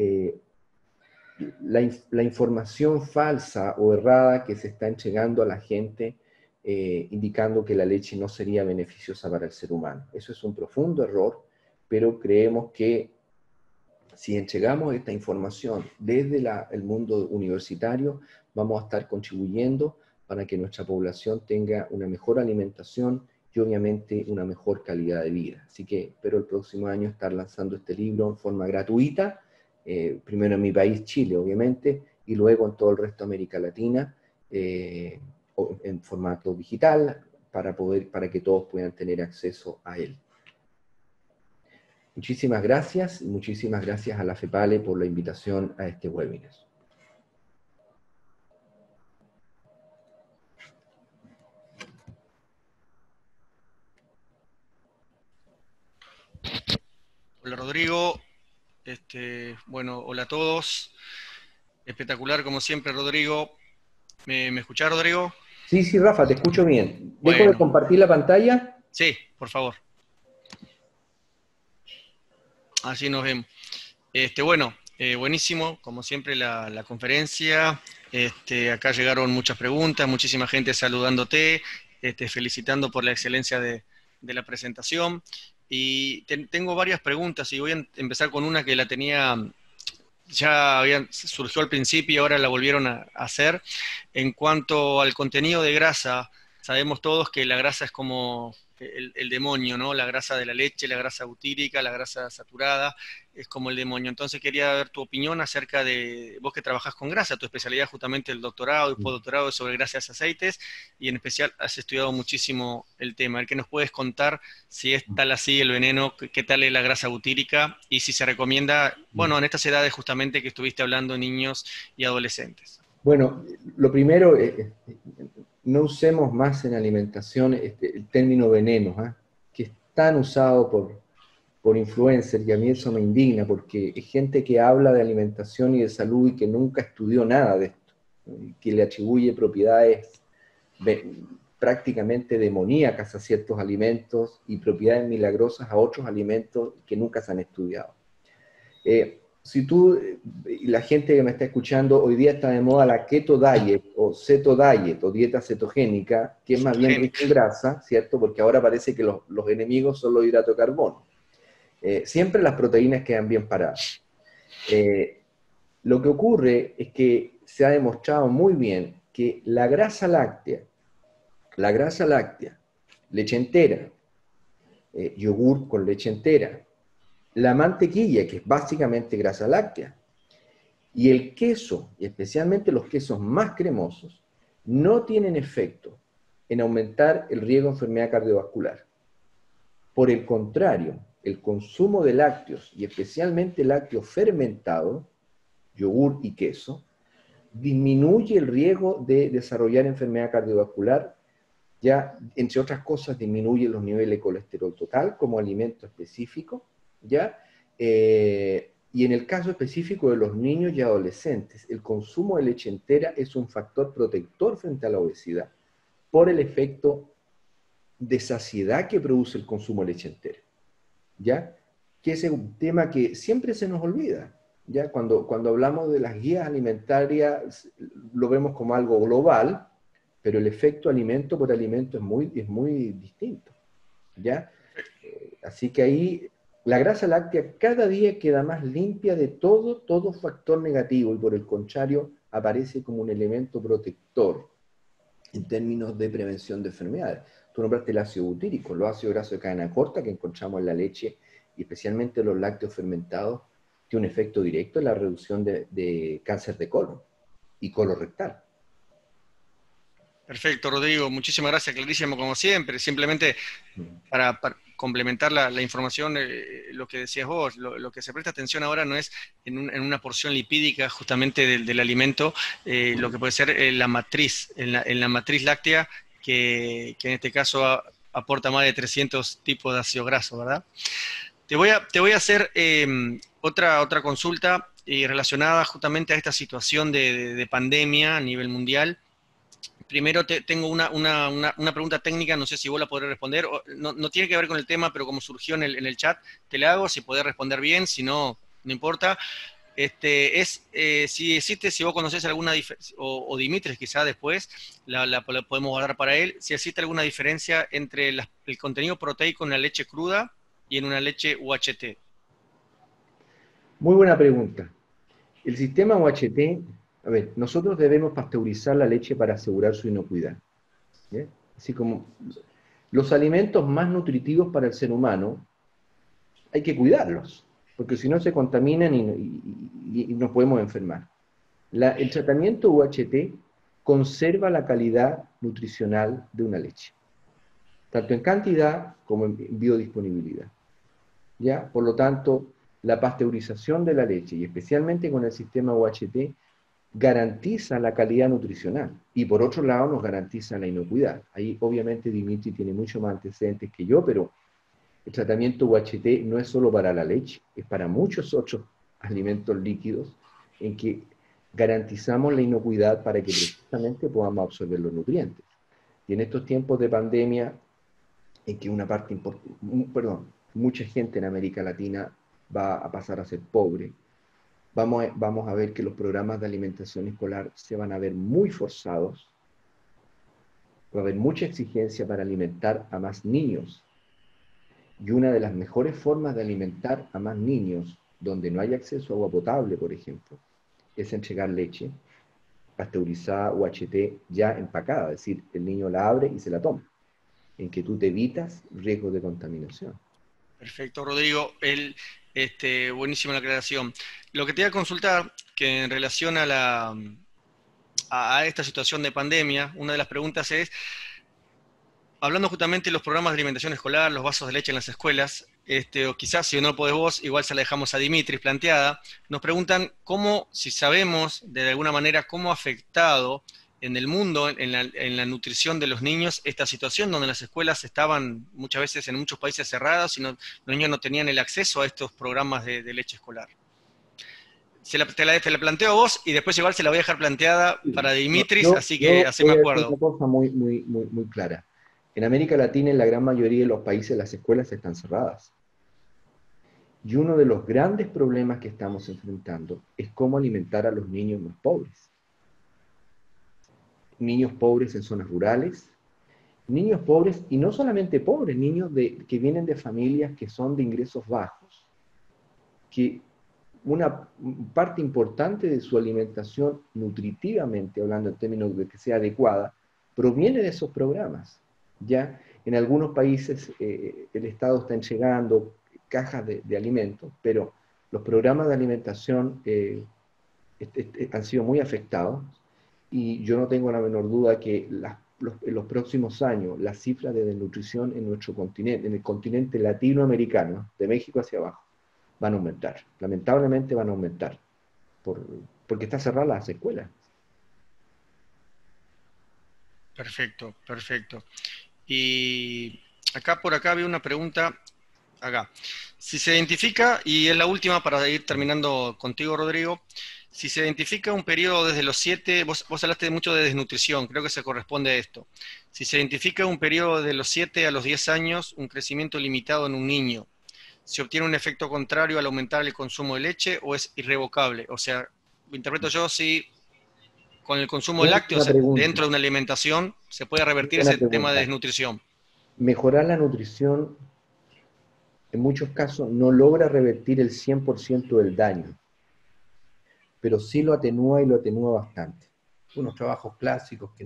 la información falsa o errada que se está entregando a la gente, indicando que la leche no sería beneficiosa para el ser humano. Eso es un profundo error, pero creemos que si entregamos esta información desde el mundo universitario, vamos a estar contribuyendo para que nuestra población tenga una mejor alimentación y obviamente una mejor calidad de vida. Así que espero el próximo año estar lanzando este libro en forma gratuita, primero en mi país, Chile, obviamente, y luego en todo el resto de América Latina, en formato digital, para que todos puedan tener acceso a él. Muchísimas gracias, y muchísimas gracias a la FEPALE por la invitación a este webinar.
Hola Rodrigo, bueno, hola a todos. Espectacular como siempre, Rodrigo. ¿Me escuchás, Rodrigo?
Sí, sí, Rafa, te escucho bien. ¿Dejo de
Bueno,
compartir la pantalla?
sí, por favor. Así nos vemos. Bueno, buenísimo, como siempre, la conferencia. Acá llegaron muchas preguntas, muchísima gente saludándote, felicitando por la excelencia de la presentación. Y tengo varias preguntas y voy a empezar con una que la tenía, surgió al principio y ahora la volvieron a hacer. En cuanto al contenido de grasa, sabemos todos que la grasa es como el demonio, ¿no? La grasa de la leche, la grasa butírica, la grasa saturada, es como el demonio. Entonces quería ver tu opinión acerca de, vos que trabajás con grasa, tu especialidad justamente el doctorado y postdoctorado es sobre grasas y aceites, y en especial has estudiado muchísimo el tema. A ver, ¿qué nos puedes contar si es tal así el veneno, qué tal es la grasa butírica y si se recomienda, bueno, en estas edades justamente que estuviste hablando, niños y adolescentes?
Bueno, lo primero, no usemos más en alimentación el término veneno, que es tan usado por influencers, y a mí eso me indigna, porque es gente que habla de alimentación y de salud y que nunca estudió nada de esto, ¿no? Que le atribuye propiedades prácticamente demoníacas a ciertos alimentos y propiedades milagrosas a otros alimentos que nunca se han estudiado. Si tú, la gente que me está escuchando, hoy día está de moda la keto diet o ceto diet o dieta cetogénica, que es más bien rica en grasa, ¿cierto? Porque ahora parece que los enemigos son los hidratos de carbono. Siempre las proteínas quedan bien paradas. Lo que ocurre es que se ha demostrado muy bien que la grasa láctea, leche entera, yogur con leche entera, la mantequilla, que es básicamente grasa láctea, y el queso, y especialmente los quesos más cremosos, no tienen efecto en aumentar el riesgo de enfermedad cardiovascular. Por el contrario, el consumo de lácteos, y especialmente lácteos fermentados, yogur y queso, disminuye el riesgo de desarrollar enfermedad cardiovascular, ya, entre otras cosas, disminuye los niveles de colesterol total como alimento específico, ¿ya? Y en el caso específico de los niños y adolescentes, el consumo de leche entera es un factor protector frente a la obesidad por el efecto de saciedad que produce el consumo de leche entera, ¿ya? Que ese es un tema que siempre se nos olvida, ¿ya? Cuando hablamos de las guías alimentarias, lo vemos como algo global, pero el efecto alimento por alimento es muy distinto, ¿ya? Así que ahí la grasa láctea cada día queda más limpia de todo factor negativo y por el contrario aparece como un elemento protector en términos de prevención de enfermedades. Tú nombraste el ácido butírico, los ácidos grasos de cadena corta que encontramos en la leche y especialmente los lácteos fermentados, tiene un efecto directo en la reducción de cáncer de colon y colorectal.
Perfecto, Rodrigo. Muchísimas gracias, clarísimo como siempre. Simplemente para complementar la información, lo que decías vos, lo que se presta atención ahora no es en una porción lipídica justamente del alimento, lo que puede ser la matriz, en la matriz láctea, que en este caso aporta más de 300 tipos de ácido graso, ¿verdad? Te voy a hacer otra consulta relacionada justamente a esta situación de pandemia a nivel mundial. Primero tengo una pregunta técnica, no sé si vos la podrás responder, no tiene que ver con el tema, pero como surgió en el chat, te la hago, si podés responder bien, si no, no importa. Si existe, si vos conocés alguna diferencia, o Dimitris quizá después, la podemos guardar para él, si existe alguna diferencia entre el contenido proteico en una leche cruda y en una leche UHT.
Muy buena pregunta. El sistema UHT, a ver, nosotros debemos pasteurizar la leche para asegurar su inocuidad. ¿Bien? Así como los alimentos más nutritivos para el ser humano, hay que cuidarlos, porque si no se contaminan y nos podemos enfermar. El tratamiento UHT conserva la calidad nutricional de una leche, tanto en cantidad como en biodisponibilidad. ¿Ya? Por lo tanto, la pasteurización de la leche, y especialmente con el sistema UHT, garantiza la calidad nutricional y por otro lado nos garantiza la inocuidad. Ahí obviamente Dimitri tiene mucho más antecedentes que yo, pero el tratamiento UHT no es solo para la leche, es para muchos otros alimentos líquidos en que garantizamos la inocuidad para que precisamente podamos absorber los nutrientes. Y en estos tiempos de pandemia, en que una parte mucha gente en América Latina va a pasar a ser pobre, vamos a ver que los programas de alimentación escolar se van a ver muy forzados, va a haber mucha exigencia para alimentar a más niños. Y una de las mejores formas de alimentar a más niños, donde no hay acceso a agua potable, por ejemplo, es entregar leche pasteurizada UHT ya empacada, es decir, el niño la abre y se la toma, en que tú te evitas riesgos de contaminación.
Perfecto, Rodrigo. Buenísima la aclaración. Lo que te iba a consultar, que en relación a esta situación de pandemia, una de las preguntas es, hablando justamente de los programas de alimentación escolar, los vasos de leche en las escuelas, o quizás si no podés vos, igual se la dejamos a Dimitris planteada, nos preguntan cómo, si sabemos de alguna manera cómo ha afectado en el mundo, en la nutrición de los niños, esta situación donde las escuelas estaban muchas veces en muchos países cerradas y los niños no tenían el acceso a estos programas de leche escolar. Te la planteo a vos y después igual se la voy a dejar planteada para Dimitris, así que así me
voy a decir
acuerdo.
una cosa muy clara. En América Latina, en la gran mayoría de los países, las escuelas están cerradas. Y uno de los grandes problemas que estamos enfrentando es cómo alimentar a los niños más pobres. Niños pobres en zonas rurales, niños pobres, y no solamente pobres, niños que vienen de familias que son de ingresos bajos, que una parte importante de su alimentación nutritivamente, hablando en términos de que sea adecuada, proviene de esos programas. Ya en algunos países el Estado está entregando cajas de alimentos, pero los programas de alimentación han sido muy afectados y yo no tengo la menor duda que en los próximos años las cifras de desnutrición en nuestro continente, en el continente latinoamericano, de México hacia abajo, van a aumentar. Lamentablemente van a aumentar, porque están cerradas las escuelas.
Perfecto, perfecto. Y por acá había una pregunta, acá. Si se identifica, y es la última para ir terminando contigo, Rodrigo, si se identifica un periodo desde los 7, vos hablaste mucho de desnutrición, creo que se corresponde a esto. Si se identifica un periodo de los 7 a los 10 años, un crecimiento limitado en un niño, ¿se obtiene un efecto contrario al aumentar el consumo de leche o es irrevocable? O sea, interpreto yo si con el consumo de
Muy buena
lácteos
pregunta.
dentro de una alimentación se puede
Muy
revertir
buena
ese tema de
pregunta.
desnutrición.
Mejorar la nutrición, en muchos casos, no logra revertir el 100% del daño, pero sí lo atenúa y lo atenúa bastante. Unos trabajos clásicos que no.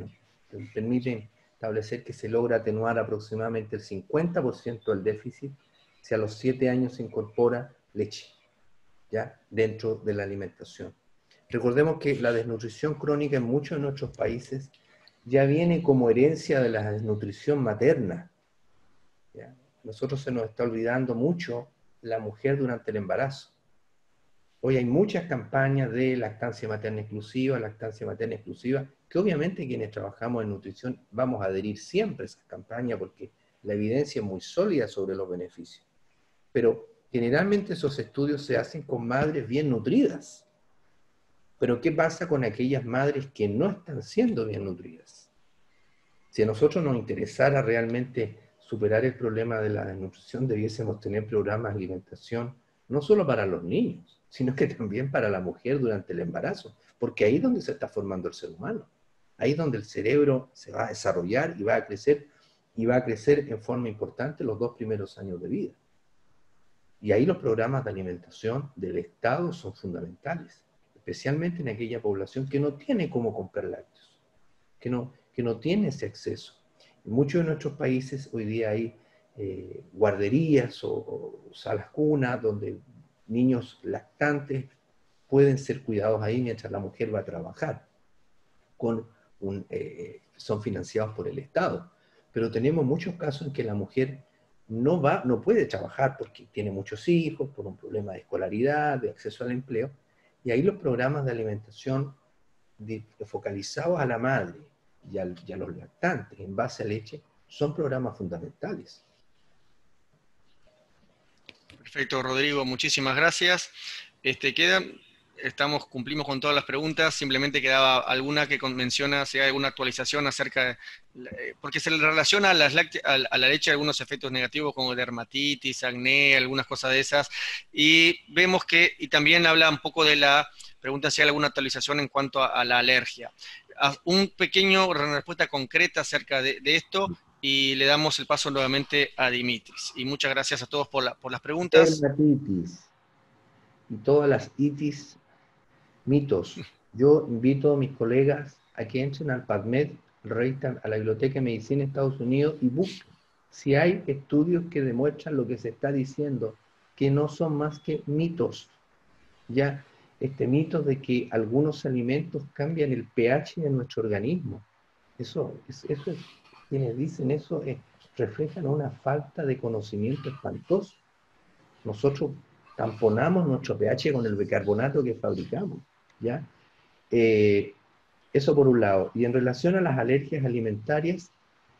permiten establecer que se logra atenuar aproximadamente el 50% del déficit si a los 7 años se incorpora leche, ¿ya? Dentro de la alimentación. Recordemos que la desnutrición crónica en muchos de nuestros países ya viene como herencia de la desnutrición materna, ¿ya? Nosotros se nos está olvidando mucho la mujer durante el embarazo. Hoy hay muchas campañas de lactancia materna exclusiva, que obviamente quienes trabajamos en nutrición vamos a adherir siempre a esas campañas porque la evidencia es muy sólida sobre los beneficios. Pero generalmente esos estudios se hacen con madres bien nutridas. Pero ¿qué pasa con aquellas madres que no están siendo bien nutridas? Si a nosotros nos interesara realmente superar el problema de la desnutrición, debiésemos tener programas de alimentación no solo para los niños, sino que también para la mujer durante el embarazo, porque ahí es donde se está formando el ser humano, ahí es donde el cerebro se va a desarrollar y va a crecer en forma importante los 2 primeros años de vida. Y ahí los programas de alimentación del Estado son fundamentales, especialmente en aquella población que no tiene cómo comprar lácteos, que no tiene ese acceso. En muchos de nuestros países hoy día hay guarderías o salas cunas donde niños lactantes pueden ser cuidados ahí mientras la mujer va a trabajar. Son financiados por el Estado. Pero tenemos muchos casos en que la mujer no puede trabajar porque tiene muchos hijos, por un problema de escolaridad, de acceso al empleo, y ahí los programas de alimentación focalizados a la madre y a los lactantes en base a leche son programas fundamentales.
Perfecto, Rodrigo, muchísimas gracias. Cumplimos con todas las preguntas, simplemente quedaba alguna que menciona si hay alguna actualización acerca de, porque se le relaciona a la leche algunos efectos negativos como dermatitis, acné, algunas cosas de esas, y vemos y también habla un poco de pregunta si hay alguna actualización en cuanto a la alergia. Una respuesta concreta acerca de esto, y le damos el paso nuevamente a Dimitris. Y muchas gracias a todos por las preguntas.
Dermatitis y todas las itis, mitos. Yo invito a mis colegas a que entren al PubMed, a la Biblioteca de Medicina de Estados Unidos y busquen si hay estudios que demuestran lo que se está diciendo, que no son más que mitos. Ya, mito de que algunos alimentos cambian el pH de nuestro organismo. Quienes dicen eso reflejan una falta de conocimiento espantoso. Nosotros tamponamos nuestro pH con el bicarbonato que fabricamos, ¿ya? Eso por un lado. Y en relación a las alergias alimentarias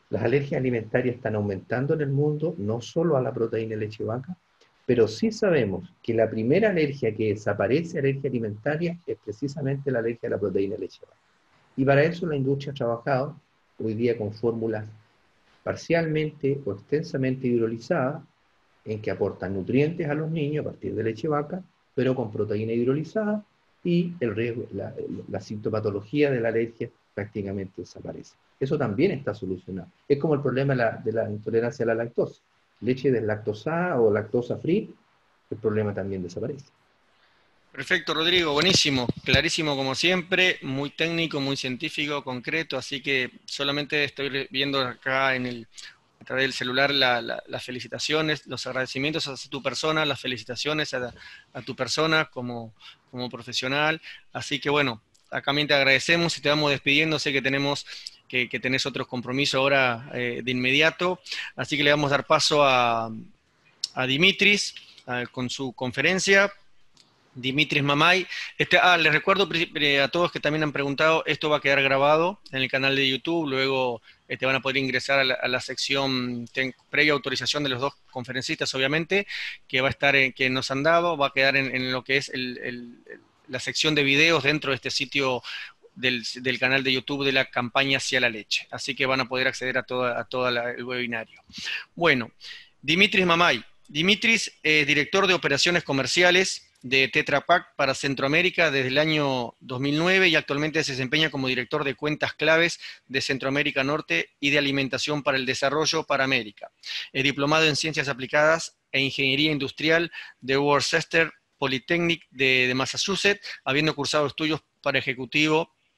están aumentando en el mundo, no solo a la proteína de leche de vaca, pero sí sabemos que la primera alergia que desaparece, alergia alimentaria, es precisamente la alergia a la proteína de leche de vaca. Y para eso la industria ha trabajado hoy día con fórmulas parcialmente o extensamente hidrolizadas, en que aportan nutrientes a los niños a partir de leche de vaca, pero con proteína hidrolizada, y el riesgo, la sintomatología de la alergia prácticamente desaparece. Eso también está solucionado. Es como el problema de la intolerancia a la lactosa. Leche deslactosada o lactosa free, el problema también desaparece.
Perfecto, Rodrigo, buenísimo, clarísimo como siempre, muy técnico, muy científico, concreto, así que solamente estoy viendo acá a través del celular las felicitaciones, los agradecimientos a tu persona, las felicitaciones a tu persona como profesional, así que bueno, acá también te agradecemos y te vamos despidiendo, sé que tenés otros compromisos ahora de inmediato, así que le vamos a dar paso a Dimitris con su conferencia. Dimitris Mamay. Les recuerdo a todos que también han preguntado, esto va a quedar grabado en el canal de YouTube, luego van a poder ingresar a la sección previa autorización de los dos conferencistas, obviamente, que va a estar, que nos han dado, va a quedar en lo que es la sección de videos dentro de este sitio del canal de YouTube de la campaña Hacia la Leche. Así que van a poder acceder a todo el webinario. Bueno, Dimitris Mamay. Dimitris es director de operaciones comerciales de Tetra Pak para Centroamérica desde el año 2009 y actualmente se desempeña como director de cuentas claves de Centroamérica Norte y de alimentación para el desarrollo para América. Es diplomado en Ciencias Aplicadas e Ingeniería Industrial de Worcester Polytechnic de Massachusetts, habiendo cursado estudios para ejecutivo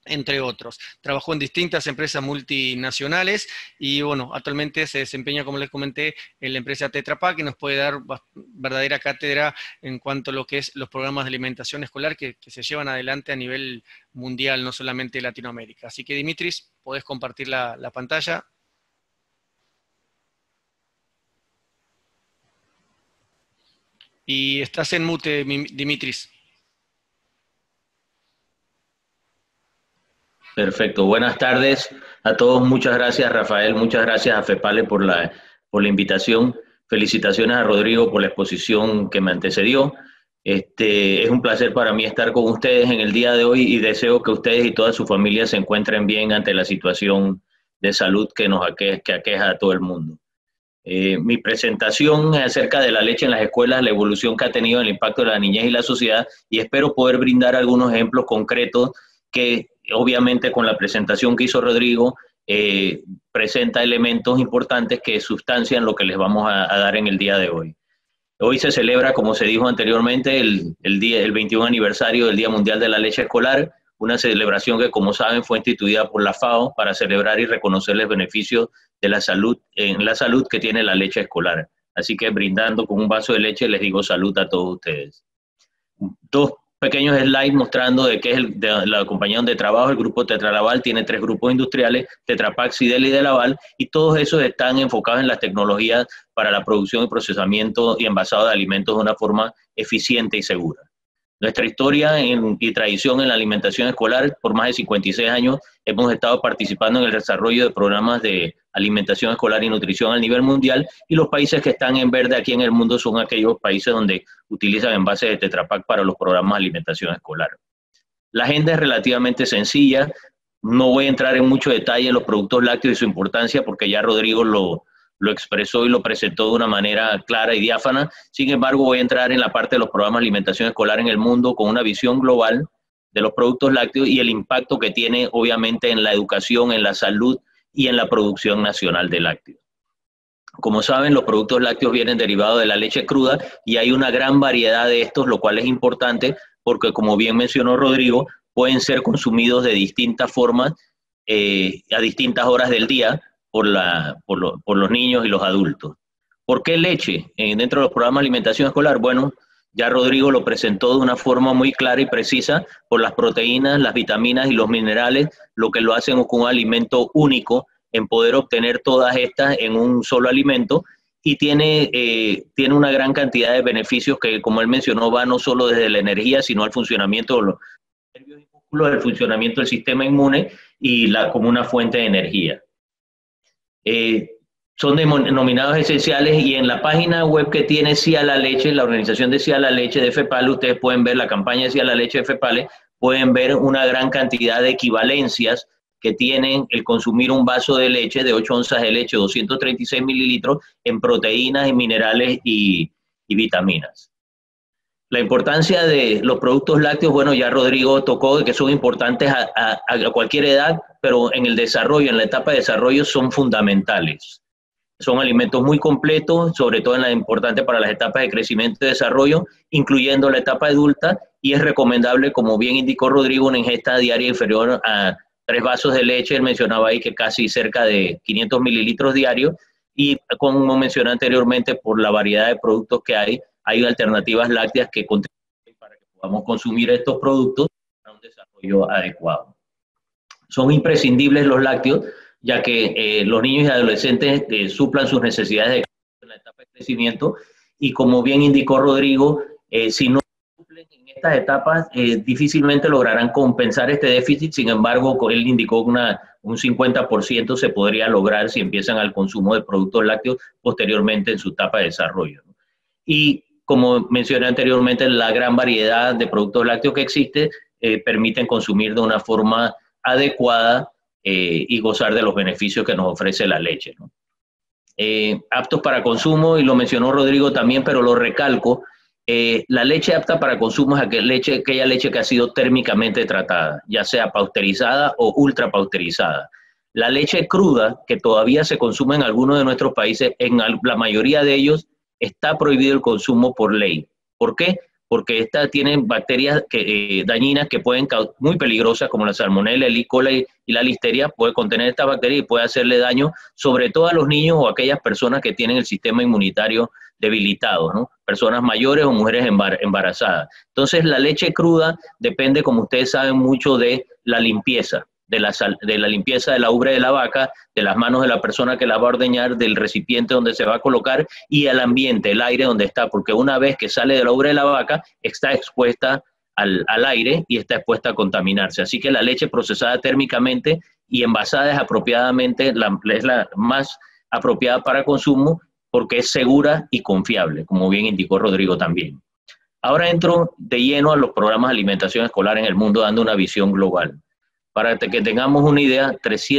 entre otros. Trabajó en distintas empresas multinacionales y, bueno, actualmente se desempeña, como les comenté, en la empresa Tetra Pak, que nos puede dar verdadera cátedra en cuanto a lo que es los programas de alimentación escolar que se llevan adelante a nivel mundial, no solamente Latinoamérica. Así que, Dimitris, podés compartir la pantalla. Y estás en mute, Dimitris.
Perfecto. Buenas tardes a todos. Muchas gracias, Rafael. Muchas gracias a FEPALE por la invitación. Felicitaciones a Rodrigo por la exposición que me antecedió. Es un placer para mí estar con ustedes en el día de hoy y deseo que ustedes y toda su familia se encuentren bien ante la situación de salud que aqueja a todo el mundo. Mi presentación es acerca de la leche en las escuelas, la evolución que ha tenido, el impacto de la niñez y la sociedad, y espero poder brindar algunos ejemplos concretos que obviamente con la presentación que hizo Rodrigo presenta elementos importantes que sustancian lo que les vamos a dar en el día de hoy. Hoy se celebra, como se dijo anteriormente, el 21 aniversario del Día Mundial de la Leche Escolar, una celebración que, como saben, fue instituida por la FAO para celebrar y reconocer los beneficios de la salud, en la salud que tiene la leche escolar. Así que brindando con un vaso de leche, les digo salud a todos ustedes. Dos pequeños slides mostrando de qué es la compañía donde trabajo. El grupo Tetra Laval tiene 3 grupos industriales, Tetra Pak, Sidel y De Laval, y todos esos están enfocados en las tecnologías para la producción y procesamiento y envasado de alimentos de una forma eficiente y segura. Nuestra historia y tradición en la alimentación escolar, por más de 56 años, hemos estado participando en el desarrollo de programas de alimentación escolar y nutrición a nivel mundial, y los países que están en verde aquí en el mundo son aquellos países donde utilizan envases de Tetra Pak para los programas de alimentación escolar. La agenda es relativamente sencilla, no voy a entrar en mucho detalle en los productos lácteos y su importancia porque ya Rodrigo lo expresó y lo presentó de una manera clara y diáfana. Sin embargo, voy a entrar en la parte de los programas de alimentación escolar en el mundo con una visión global de los productos lácteos y el impacto que tiene, obviamente, en la educación, en la salud y en la producción nacional de lácteos. Como saben, los productos lácteos vienen derivados de la leche cruda y hay una gran variedad de estos, lo cual es importante porque, como bien mencionó Rodrigo, pueden ser consumidos de distintas formas a distintas horas del día, por los niños y los adultos. ¿Por qué leche dentro de los programas de alimentación escolar? Bueno, ya Rodrigo lo presentó de una forma muy clara y precisa, por las proteínas, las vitaminas y los minerales, lo que lo hacen con un alimento único, en poder obtener todas estas en un solo alimento, y tiene una gran cantidad de beneficios que, como él mencionó, va no solo desde la energía, sino al funcionamiento de los nervios y músculos, el funcionamiento del sistema inmune y como una fuente de energía. Son denominados esenciales, y en la página web que tiene Sí a la Leche, la organización de Sí a la Leche de FEPALE, ustedes pueden ver la campaña de Sí a la Leche de FEPALE, pueden ver una gran cantidad de equivalencias que tienen el consumir un vaso de leche de 8 onzas de leche, 236 mililitros, en proteínas, en minerales y vitaminas. La importancia de los productos lácteos, bueno, ya Rodrigo tocó de que son importantes a cualquier edad, pero en el desarrollo, en la etapa de desarrollo, son fundamentales. Son alimentos muy completos, sobre todo importante para las etapas de crecimiento y desarrollo, incluyendo la etapa adulta, y es recomendable, como bien indicó Rodrigo, una ingesta diaria inferior a 3 vasos de leche. Él mencionaba ahí que casi cerca de 500 mililitros diarios, y como mencioné anteriormente, por la variedad de productos que hay alternativas lácteas que contribuyen para que podamos consumir estos productos para un desarrollo adecuado. Son imprescindibles los lácteos, ya que los niños y adolescentes suplan sus necesidades en la etapa de crecimiento, y como bien indicó Rodrigo, si no suplen en estas etapas, difícilmente lograrán compensar este déficit. Sin embargo, él indicó un 50% se podría lograr si empiezan al consumo de productos lácteos posteriormente en su etapa de desarrollo, ¿no? Y como mencioné anteriormente, la gran variedad de productos lácteos que existe permiten consumir de una forma adecuada y gozar de los beneficios que nos ofrece la leche, ¿no? Aptos para consumo, y lo mencionó Rodrigo también, pero lo recalco, la leche apta para consumo es aquella leche que ha sido térmicamente tratada, ya sea pasteurizada o ultra pasteurizada. La leche cruda, que todavía se consume en algunos de nuestros países, en la mayoría de ellos está prohibido el consumo por ley. ¿Por qué? porque estas tienen bacterias dañinas que pueden causar, muy peligrosas, como la salmonella, el E. coli y la listeria, puede contener esta bacteria y puede hacerle daño, sobre todo a los niños o a aquellas personas que tienen el sistema inmunitario debilitado, ¿no? Personas mayores o mujeres embarazadas. Entonces, la leche cruda depende, como ustedes saben, mucho de la limpieza, de la limpieza de la ubre de la vaca, de las manos de la persona que la va a ordeñar, del recipiente donde se va a colocar y al ambiente, el aire donde está, porque una vez que sale de la ubre de la vaca, está expuesta al aire y está expuesta a contaminarse. Así que la leche procesada térmicamente y envasada es apropiadamente, es la más apropiada para consumo porque es segura y confiable, como bien indicó Rodrigo también. Ahora entro de lleno a los programas de alimentación escolar en el mundo, dando una visión global. Para que tengamos una idea,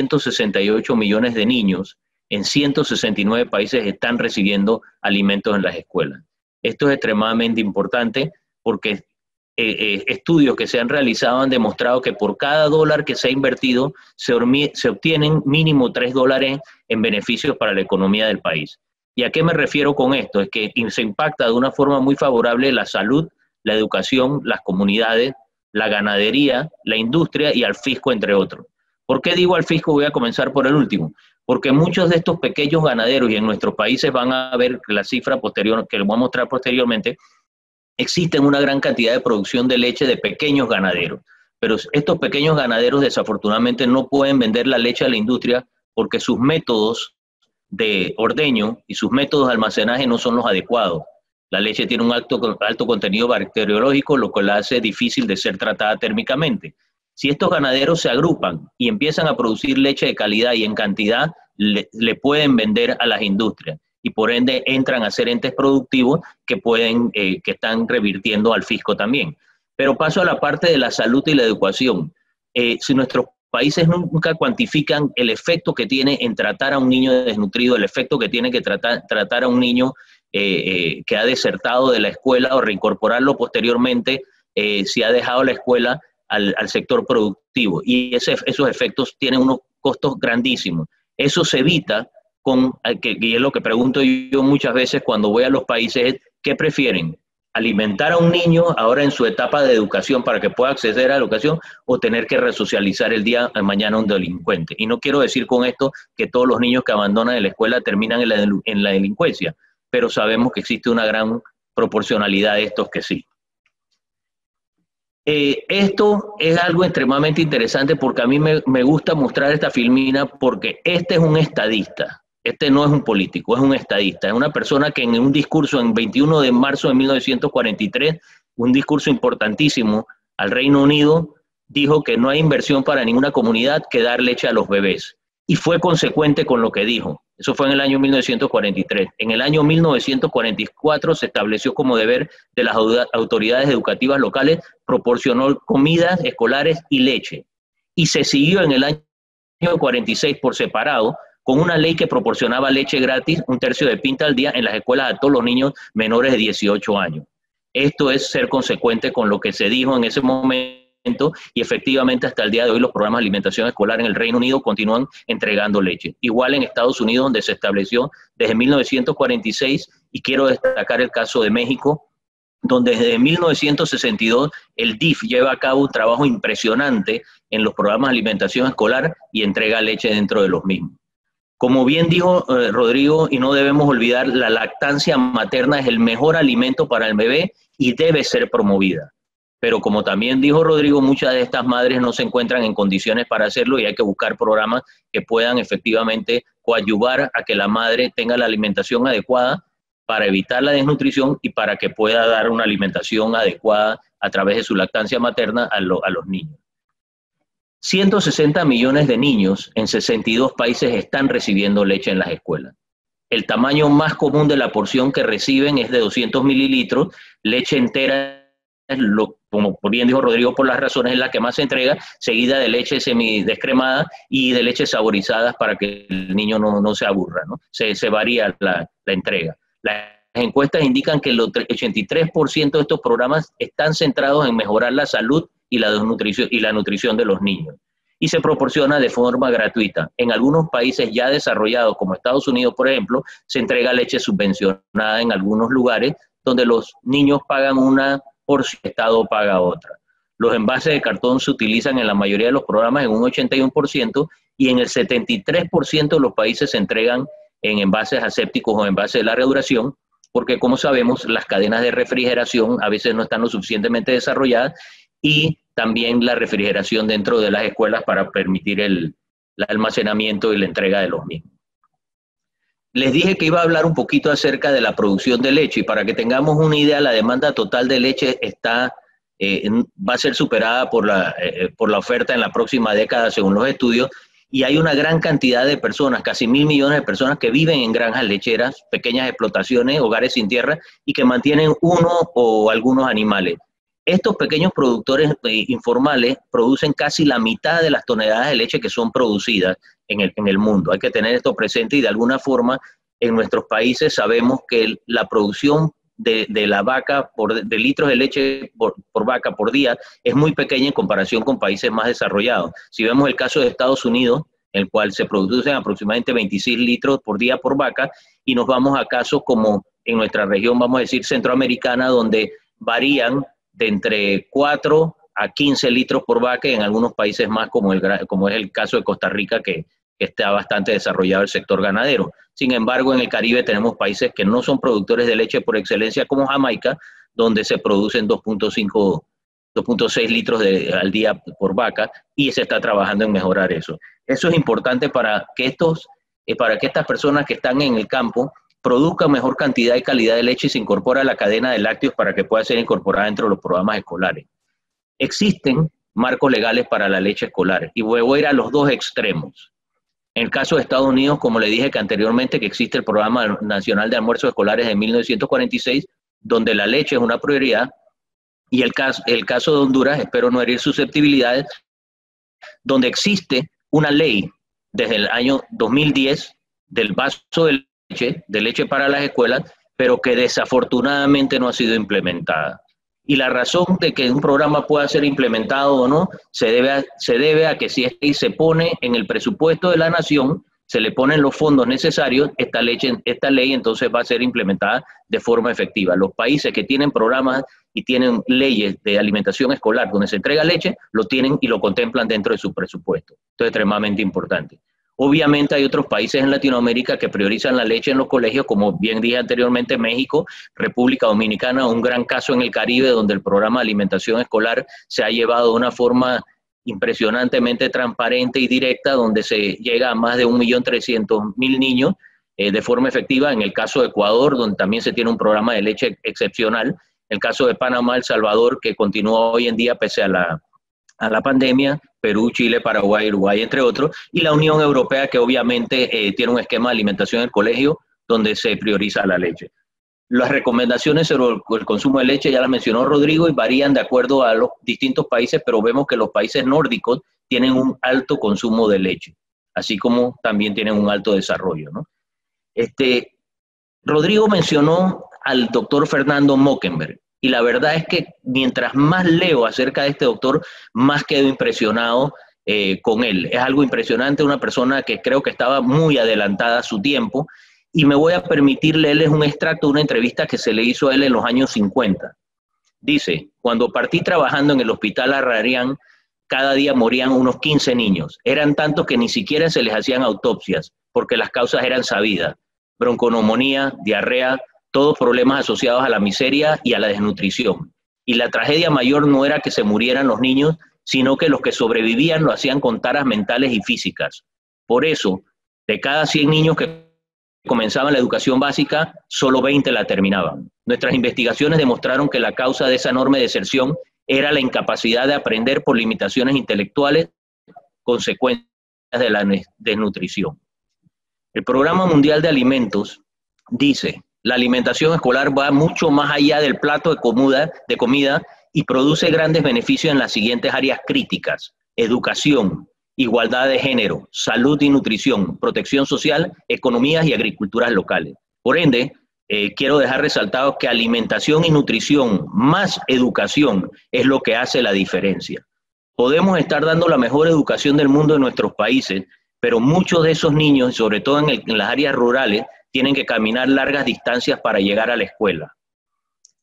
368 millones de niños en 169 países están recibiendo alimentos en las escuelas. Esto es extremadamente importante porque estudios que se han realizado han demostrado que por cada dólar que se ha invertido se obtienen mínimo $3 en beneficios para la economía del país. ¿Y a qué me refiero con esto? Es que se impacta de una forma muy favorable la salud, la educación, las comunidades, la ganadería, la industria y al fisco, entre otros. ¿Por qué digo al fisco? Voy a comenzar por el último. Porque muchos de estos pequeños ganaderos, y en nuestros países van a ver la cifra posterior, que les voy a mostrar posteriormente, existen una gran cantidad de producción de leche de pequeños ganaderos. Pero estos pequeños ganaderos desafortunadamente no pueden vender la leche a la industria porque sus métodos de ordeño y sus métodos de almacenaje no son los adecuados. La leche tiene un alto contenido bacteriológico, lo cual la hace difícil de ser tratada térmicamente. Si estos ganaderos se agrupan y empiezan a producir leche de calidad y en cantidad, le pueden vender a las industrias y por ende entran a ser entes productivos que están revirtiendo al fisco también. Pero paso a la parte de la salud y la educación. Si nuestros países nunca cuantifican el efecto que tiene en tratar a un niño desnutrido, el efecto que tiene que tratar a un niño que ha desertado de la escuela o reincorporarlo posteriormente si ha dejado la escuela al sector productivo. Y esos efectos tienen unos costos grandísimos. Eso se evita y es lo que pregunto yo muchas veces cuando voy a los países, ¿qué prefieren? ¿Alimentar a un niño ahora en su etapa de educación para que pueda acceder a la educación o tener que resocializar el día de mañana a un delincuente? Y no quiero decir con esto que todos los niños que abandonan la escuela terminan en la delincuencia, pero sabemos que existe una gran proporcionalidad de estos que sí. Esto es algo extremadamente interesante porque a mí me gusta mostrar esta filmina porque este es un estadista. Este no es un político, es un estadista, es una persona que en un discurso en 21 de marzo de 1943, un discurso importantísimo al Reino Unido, dijo que no hay inversión para ninguna comunidad que dar leche a los bebés. Y fue consecuente con lo que dijo. Eso fue en el año 1943. En el año 1944 se estableció como deber de las autoridades educativas locales proporcionar comidas escolares y leche. Y se siguió en el año 46 por separado, con una ley que proporcionaba leche gratis, 1/3 de pinta al día en las escuelas a todos los niños menores de 18 años. Esto es ser consecuente con lo que se dijo en ese momento y efectivamente hasta el día de hoy los programas de alimentación escolar en el Reino Unido continúan entregando leche. Igual en Estados Unidos, donde se estableció desde 1946, y quiero destacar el caso de México, donde desde 1962 el DIF lleva a cabo un trabajo impresionante en los programas de alimentación escolar y entrega leche dentro de los mismos. Como bien dijo Rodrigo, y no debemos olvidar, la lactancia materna es el mejor alimento para el bebé y debe ser promovida. Pero como también dijo Rodrigo, muchas de estas madres no se encuentran en condiciones para hacerlo y hay que buscar programas que puedan efectivamente coadyuvar a que la madre tenga la alimentación adecuada para evitar la desnutrición y para que pueda dar una alimentación adecuada a través de su lactancia materna a los niños. 160 millones de niños en 62 países están recibiendo leche en las escuelas. El tamaño más común de la porción que reciben es de 200 mililitros. Leche entera, como bien dijo Rodrigo, por las razones en las que más se entrega, seguida de leche semidescremada y de leche saborizadas para que el niño no se aburra, ¿no? Se varía la entrega. Las encuestas indican que el 83% de estos programas están centrados en mejorar la salud y la nutrición de los niños. Y se proporciona de forma gratuita. En algunos países ya desarrollados, como Estados Unidos, por ejemplo, se entrega leche subvencionada en algunos lugares, donde los niños pagan una por si el Estado paga otra. Los envases de cartón se utilizan en la mayoría de los programas en un 81% y en el 73% de los países se entregan en envases asépticos o envases de larga duración, porque como sabemos, las cadenas de refrigeración a veces no están lo suficientemente desarrolladas y también la refrigeración dentro de las escuelas para permitir el almacenamiento y la entrega de los mismos. Les dije que iba a hablar un poquito acerca de la producción de leche y para que tengamos una idea, la demanda total de leche va a ser superada por la oferta en la próxima década según los estudios y hay una gran cantidad de personas, casi 1.000 millones de personas que viven en granjas lecheras, pequeñas explotaciones, hogares sin tierra y que mantienen uno o algunos animales. Estos pequeños productores informales producen casi la mitad de las toneladas de leche que son producidas en el mundo. Hay que tener esto presente y de alguna forma en nuestros países sabemos que la producción de la vaca, de litros de leche por vaca por día es muy pequeña en comparación con países más desarrollados. Si vemos el caso de Estados Unidos, en el cual se producen aproximadamente 26 litros por día por vaca, y nos vamos a casos como en nuestra región, vamos a decir centroamericana, donde varían de entre 4 a 15 litros por vaca, y en algunos países más, como es el caso de Costa Rica, que está bastante desarrollado el sector ganadero. Sin embargo, en el Caribe tenemos países que no son productores de leche por excelencia, como Jamaica, donde se producen 2.6 litros al día por vaca, y se está trabajando en mejorar eso. Eso es importante para que estas personas que están en el campo produzcan mejor cantidad y calidad de leche y se incorpora a la cadena de lácteos para que pueda ser incorporada dentro de los programas escolares. Existen marcos legales para la leche escolar, y voy a ir a los dos extremos. En el caso de Estados Unidos, como le dije que anteriormente, que existe el Programa Nacional de Almuerzos Escolares de 1946, donde la leche es una prioridad, y el caso de Honduras, espero no herir susceptibilidades, donde existe una ley desde el año 2010 del vaso de leche para las escuelas, pero que desafortunadamente no ha sido implementada. Y la razón de que un programa pueda ser implementado o no se debe a que si se pone en el presupuesto de la nación, se le ponen los fondos necesarios, esta ley entonces va a ser implementada de forma efectiva. Los países que tienen programas y tienen leyes de alimentación escolar donde se entrega leche, lo tienen y lo contemplan dentro de su presupuesto. Esto es extremadamente importante. Obviamente hay otros países en Latinoamérica que priorizan la leche en los colegios, como bien dije anteriormente, México, República Dominicana, un gran caso en el Caribe donde el programa de alimentación escolar se ha llevado de una forma impresionantemente transparente y directa, donde se llega a más de 1.300.000 niños de forma efectiva. En el caso de Ecuador, donde también se tiene un programa de leche excepcional. En el caso de Panamá, El Salvador, que continúa hoy en día pese a la pandemia, Perú, Chile, Paraguay, Uruguay, entre otros, y la Unión Europea, que obviamente tiene un esquema de alimentación en el colegio donde se prioriza la leche. Las recomendaciones sobre el consumo de leche ya las mencionó Rodrigo y varían de acuerdo a los distintos países, pero vemos que los países nórdicos tienen un alto consumo de leche, así como también tienen un alto desarrollo, ¿no? Rodrigo mencionó al doctor Fernando Mockenberg, y la verdad es que mientras más leo acerca de este doctor, más quedo impresionado con él. Es algo impresionante, una persona que creo que estaba muy adelantada a su tiempo, y me voy a permitir leerles un extracto de una entrevista que se le hizo a él en los años 50. Dice: cuando partí trabajando en el Hospital Arrarián, cada día morían unos 15 niños. Eran tantos que ni siquiera se les hacían autopsias, porque las causas eran sabidas: bronconeumonía, diarrea, todos problemas asociados a la miseria y a la desnutrición. Y la tragedia mayor no era que se murieran los niños, sino que los que sobrevivían lo hacían con taras mentales y físicas. Por eso, de cada 100 niños que comenzaban la educación básica, solo 20 la terminaban. Nuestras investigaciones demostraron que la causa de esa enorme deserción era la incapacidad de aprender por limitaciones intelectuales, consecuencias de la desnutrición. El Programa Mundial de Alimentos dice: la alimentación escolar va mucho más allá del plato de comida y produce grandes beneficios en las siguientes áreas críticas: educación, igualdad de género, salud y nutrición, protección social, economías y agriculturas locales. Por ende, quiero dejar resaltado que alimentación y nutrición más educación es lo que hace la diferencia. Podemos estar dando la mejor educación del mundo en nuestros países, pero muchos de esos niños, sobre todo en las áreas rurales, tienen que caminar largas distancias para llegar a la escuela.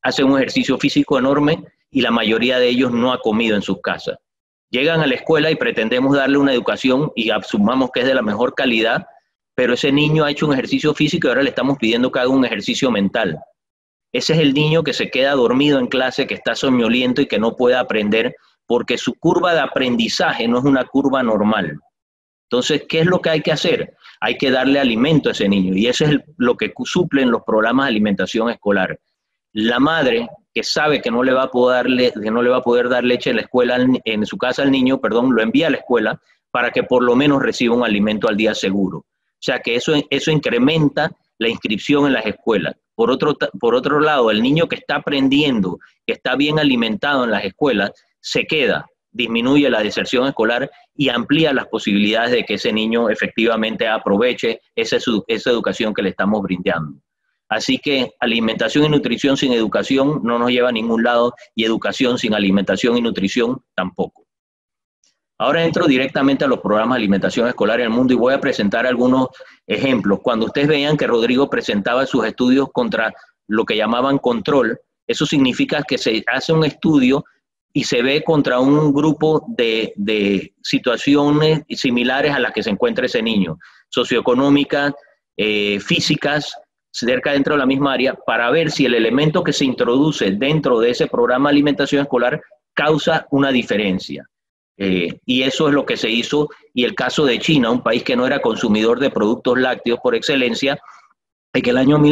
hacen un ejercicio físico enorme y la mayoría de ellos no ha comido en sus casas. Llegan a la escuela y pretendemos darle una educación y asumamos que es de la mejor calidad, pero ese niño ha hecho un ejercicio físico y ahora le estamos pidiendo que haga un ejercicio mental. Ese es el niño que se queda dormido en clase, que está soñoliento y que no puede aprender porque su curva de aprendizaje no es una curva normal. Entonces, ¿qué es lo que hay que hacer? Hay que darle alimento a ese niño y eso es lo que suplen los programas de alimentación escolar. La madre que sabe que no le va a poder dar leche en la escuela, en su casa al niño, perdón, lo envía a la escuela para que por lo menos reciba un alimento al día seguro. O sea que eso incrementa la inscripción en las escuelas. Por otro lado, el niño que está aprendiendo, que está bien alimentado en las escuelas, se queda, disminuye la deserción escolar y amplía las posibilidades de que ese niño efectivamente aproveche esa educación que le estamos brindando. Así que alimentación y nutrición sin educación no nos lleva a ningún lado y educación sin alimentación y nutrición tampoco. Ahora entro directamente a los programas de alimentación escolar en el mundo y voy a presentar algunos ejemplos. Cuando ustedes vean que Rodrigo presentaba sus estudios contra lo que llamaban control, eso significa que se hace un estudio y se ve contra un grupo de situaciones similares a las que se encuentra ese niño, socioeconómicas, físicas, cerca dentro de la misma área, para ver si el elemento que se introduce dentro de ese programa de alimentación escolar causa una diferencia. Y eso es lo que se hizo, y el caso de China, un país que no era consumidor de productos lácteos por excelencia, en que el año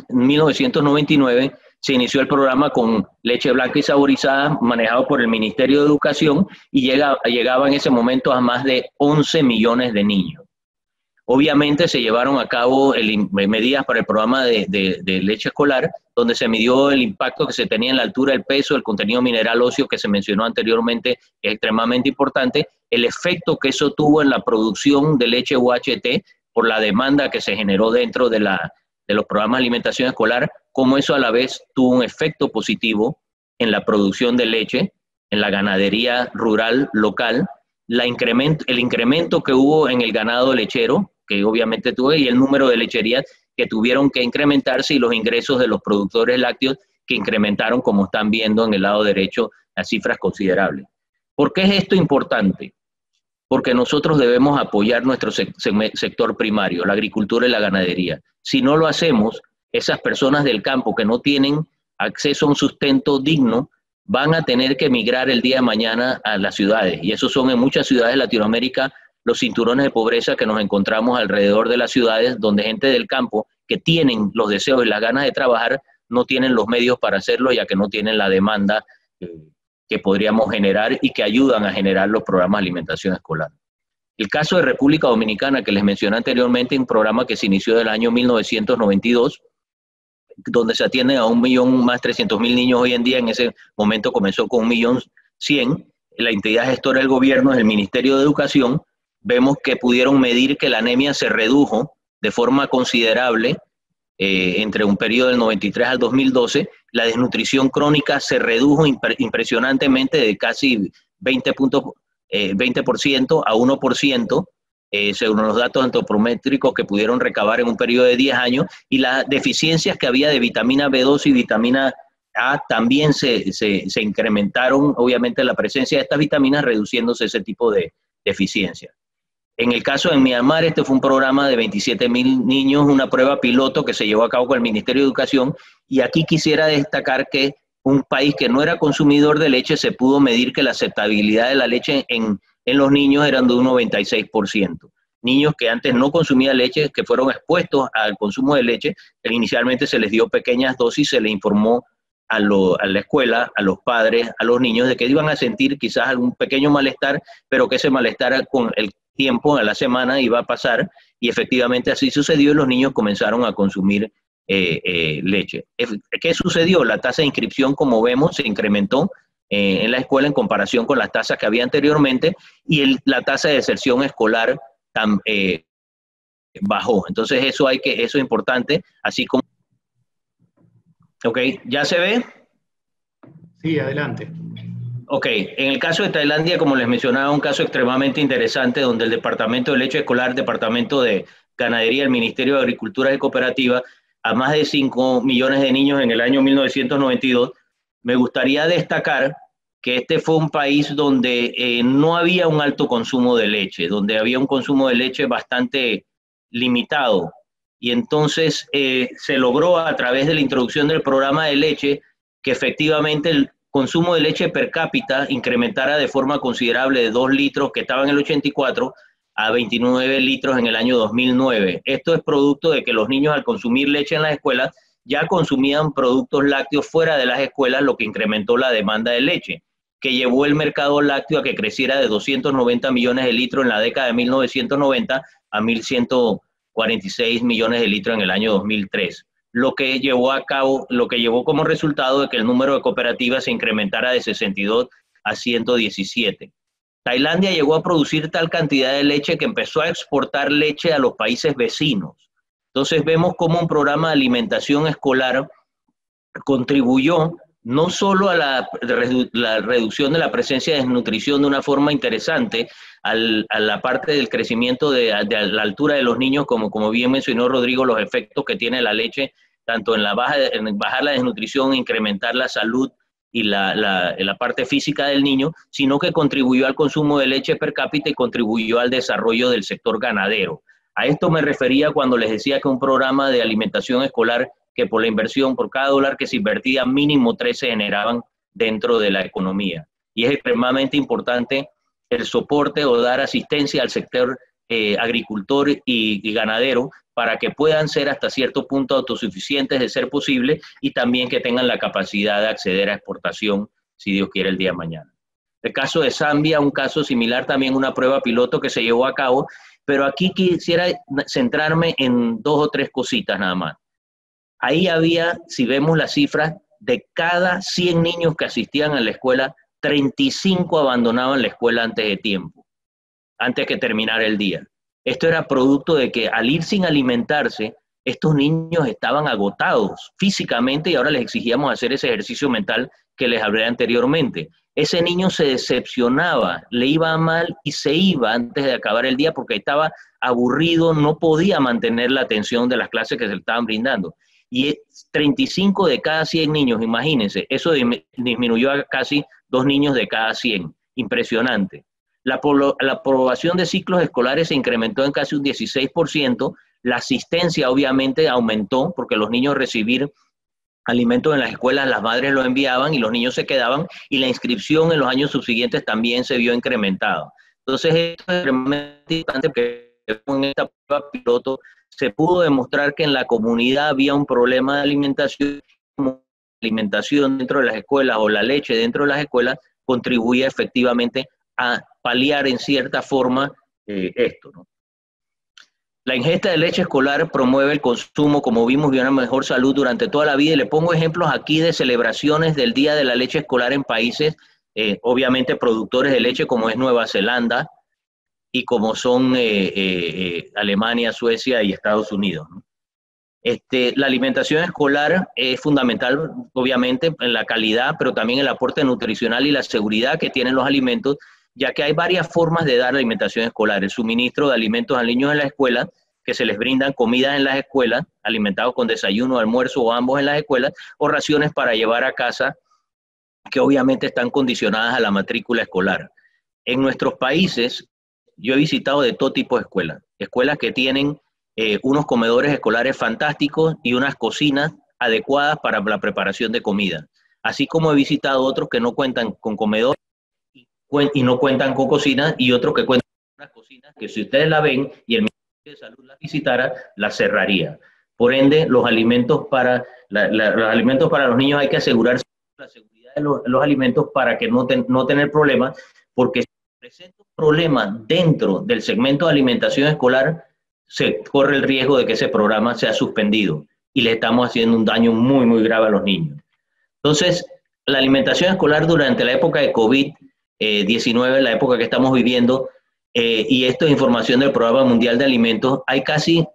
1999 se inició el programa con leche blanca y saborizada, manejado por el Ministerio de Educación, y llegaba en ese momento a más de 11 millones de niños. Obviamente se llevaron a cabo medidas para el programa de leche escolar, donde se midió el impacto que se tenía en la altura, el peso, el contenido mineral óseo que se mencionó anteriormente, que es extremadamente importante, el efecto que eso tuvo en la producción de leche UHT por la demanda que se generó dentro de los programas de alimentación escolar, como eso a la vez tuvo un efecto positivo en la producción de leche, en la ganadería rural local, el incremento que hubo en el ganado lechero, que obviamente tuvo, y el número de lecherías que tuvieron que incrementarse y los ingresos de los productores lácteos que incrementaron, como están viendo en el lado derecho, las cifras considerables. ¿Por qué es esto importante? Porque nosotros debemos apoyar nuestro sector primario, la agricultura y la ganadería. Si no lo hacemos, esas personas del campo que no tienen acceso a un sustento digno van a tener que emigrar el día de mañana a las ciudades. Y esos son en muchas ciudades de Latinoamérica los cinturones de pobreza que nos encontramos alrededor de las ciudades, donde gente del campo que tienen los deseos y las ganas de trabajar no tienen los medios para hacerlo, ya que no tienen la demanda que podríamos generar y que ayudan a generar los programas de alimentación escolar. El caso de República Dominicana, que les mencioné anteriormente, un programa que se inició del año 1992, donde se atienden a 1.300.000 niños hoy en día. En ese momento comenzó con 1.100.000. La entidad gestora del gobierno es el Ministerio de Educación. Vemos que pudieron medir que la anemia se redujo de forma considerable entre un periodo del 93 al 2012. La desnutrición crónica se redujo impresionantemente de casi 20% a 1%, según los datos antropométricos que pudieron recabar en un periodo de 10 años, y las deficiencias que había de vitamina B2 y vitamina A también se incrementaron, obviamente, la presencia de estas vitaminas, reduciéndose ese tipo de deficiencias. En el caso de Myanmar, este fue un programa de 27.000 niños, una prueba piloto que se llevó a cabo con el Ministerio de Educación, y aquí quisiera destacar que un país que no era consumidor de leche, se pudo medir que la aceptabilidad de la leche en los niños eran de un 96%. Niños que antes no consumían leche, que fueron expuestos al consumo de leche, inicialmente se les dio pequeñas dosis, se les informó a la escuela, a los padres, a los niños, de que iban a sentir quizás algún pequeño malestar, pero que ese malestar con el tiempo, a la semana, iba a pasar, y efectivamente así sucedió, y los niños comenzaron a consumir leche. ¿Qué sucedió? La tasa de inscripción, como vemos, se incrementó en la escuela en comparación con las tasas que había anteriormente, y la tasa de deserción escolar bajó. Entonces eso es importante, así como... Ok, ¿ya se ve?
Sí, adelante.
Ok, en el caso de Tailandia, como les mencionaba, un caso extremadamente interesante, donde el Departamento de Leche Escolar, Departamento de Ganadería, el Ministerio de Agricultura y Cooperativa, a más de 5 millones de niños en el año 1992, me gustaría destacar que este fue un país donde no había un alto consumo de leche, donde había un consumo de leche bastante limitado. Y entonces se logró a través de la introducción del programa de leche que efectivamente el consumo de leche per cápita incrementara de forma considerable de 2 litros que estaba en el 84 a 29 litros en el año 2009. Esto es producto de que los niños al consumir leche en las escuelas ya consumían productos lácteos fuera de las escuelas, lo que incrementó la demanda de leche, que llevó el mercado lácteo a que creciera de 290 millones de litros en la década de 1990 a 1.146 millones de litros en el año 2003, lo que llevó como resultado de que el número de cooperativas se incrementara de 62 a 117. Tailandia llegó a producir tal cantidad de leche que empezó a exportar leche a los países vecinos. Entonces vemos cómo un programa de alimentación escolar contribuyó no solo a la reducción de la presencia de desnutrición de una forma interesante, a la parte del crecimiento de la altura de los niños, como bien mencionó Rodrigo, los efectos que tiene la leche, tanto en bajar la desnutrición, incrementar la salud y la parte física del niño, sino que contribuyó al consumo de leche per cápita y contribuyó al desarrollo del sector ganadero. A esto me refería cuando les decía que un programa de alimentación escolar, que por la inversión, por cada dólar que se invertía, mínimo 3 se generaban dentro de la economía. Y es extremadamente importante el soporte o dar asistencia al sector agricultor y ganadero para que puedan ser hasta cierto punto autosuficientes de ser posible y también que tengan la capacidad de acceder a exportación, si Dios quiere, el día de mañana. El caso de Zambia, un caso similar, también una prueba piloto que se llevó a cabo, pero aquí quisiera centrarme en 2 o 3 cositas nada más. Ahí había, si vemos las cifras, de cada 100 niños que asistían a la escuela, 35 abandonaban la escuela antes de tiempo, antes que terminara el día. Esto era producto de que al ir sin alimentarse, estos niños estaban agotados físicamente y ahora les exigíamos hacer ese ejercicio mental que les hablé anteriormente. Ese niño se decepcionaba, le iba mal y se iba antes de acabar el día porque estaba aburrido, no podía mantener la atención de las clases que se le estaban brindando. Y 35 de cada 100 niños, imagínense, eso disminuyó a casi 2 niños de cada 100. Impresionante. La aprobación de ciclos escolares se incrementó en casi un 16%, la asistencia obviamente aumentó porque los niños recibir alimentos en las escuelas, las madres lo enviaban y los niños se quedaban y la inscripción en los años subsiguientes también se vio incrementada. Entonces esto es extremadamente importante porque en esta prueba piloto se pudo demostrar que en la comunidad había un problema de alimentación dentro de las escuelas o la leche dentro de las escuelas contribuía efectivamente a paliar en cierta forma esto, ¿no? La ingesta de leche escolar promueve el consumo, como vimos, de una mejor salud durante toda la vida. Y le pongo ejemplos aquí de celebraciones del Día de la Leche Escolar en países, obviamente, productores de leche, como es Nueva Zelanda y como son Alemania, Suecia y Estados Unidos, ¿no? La alimentación escolar es fundamental, obviamente, en la calidad, pero también el aporte nutricional y la seguridad que tienen los alimentos, ya que hay varias formas de dar alimentación escolar. El suministro de alimentos a niños en la escuela, que se les brindan comidas en las escuelas, alimentados con desayuno, almuerzo o ambos en las escuelas, o raciones para llevar a casa, que obviamente están condicionadas a la matrícula escolar. En nuestros países, yo he visitado de todo tipo de escuelas que tienen unos comedores escolares fantásticos y unas cocinas adecuadas para la preparación de comida, así como he visitado otros que no cuentan con comedor y no cuentan con cocinas, y otros que cuentan con unas cocinas que si ustedes la ven y el Ministerio de Salud la visitara, la cerraría. Por ende, los alimentos para los niños hay que asegurarse la seguridad de los alimentos para que no tener problemas, porque si presenta un problema dentro del segmento de alimentación escolar, se corre el riesgo de que ese programa sea suspendido y le estamos haciendo un daño muy, muy grave a los niños. Entonces, la alimentación escolar durante la época de COVID-19, la época que estamos viviendo, y esto es información del Programa Mundial de Alimentos, hay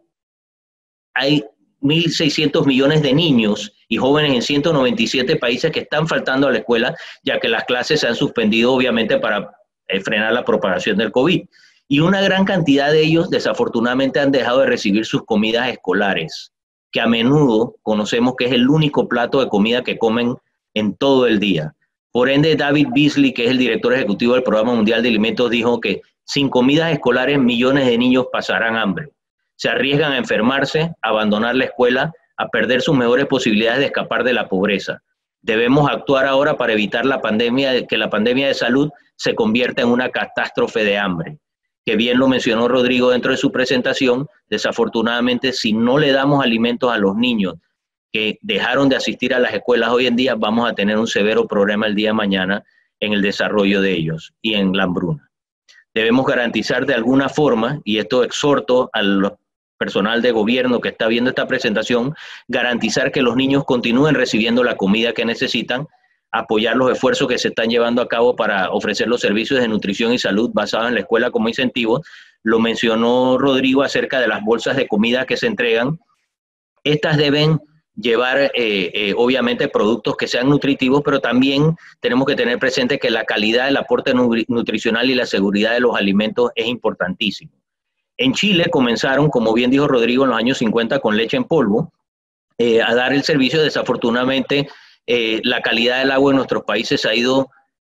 1.600 millones de niños y jóvenes en 197 países que están faltando a la escuela, ya que las clases se han suspendido obviamente para frenar la propagación del COVID. Y una gran cantidad de ellos desafortunadamente han dejado de recibir sus comidas escolares. que a menudo conocemos que es el único plato de comida que comen en todo el día. Por ende, David Beasley, que es el director ejecutivo del Programa Mundial de Alimentos, dijo que sin comidas escolares millones de niños pasarán hambre. Se arriesgan a enfermarse, a abandonar la escuela, a perder sus mejores posibilidades de escapar de la pobreza. Debemos actuar ahora para evitar que la pandemia de salud se convierta en una catástrofe de hambre. Que bien lo mencionó Rodrigo dentro de su presentación, desafortunadamente, si no le damos alimentos a los niños que dejaron de asistir a las escuelas hoy en día, vamos a tener un severo problema el día de mañana en el desarrollo de ellos y en la hambruna. Debemos garantizar de alguna forma, y esto exhorto al personal de gobierno que está viendo esta presentación, garantizar que los niños continúen recibiendo la comida que necesitan, apoyar los esfuerzos que se están llevando a cabo para ofrecer los servicios de nutrición y salud basados en la escuela como incentivo. Lo mencionó Rodrigo acerca de las bolsas de comida que se entregan. Estas deben llevar obviamente productos que sean nutritivos, pero también tenemos que tener presente que la calidad del aporte nutricional y la seguridad de los alimentos es importantísimo. En Chile comenzaron, como bien dijo Rodrigo, en los años 50 con leche en polvo a dar el servicio. Desafortunadamente, la calidad del agua en nuestros países ha ido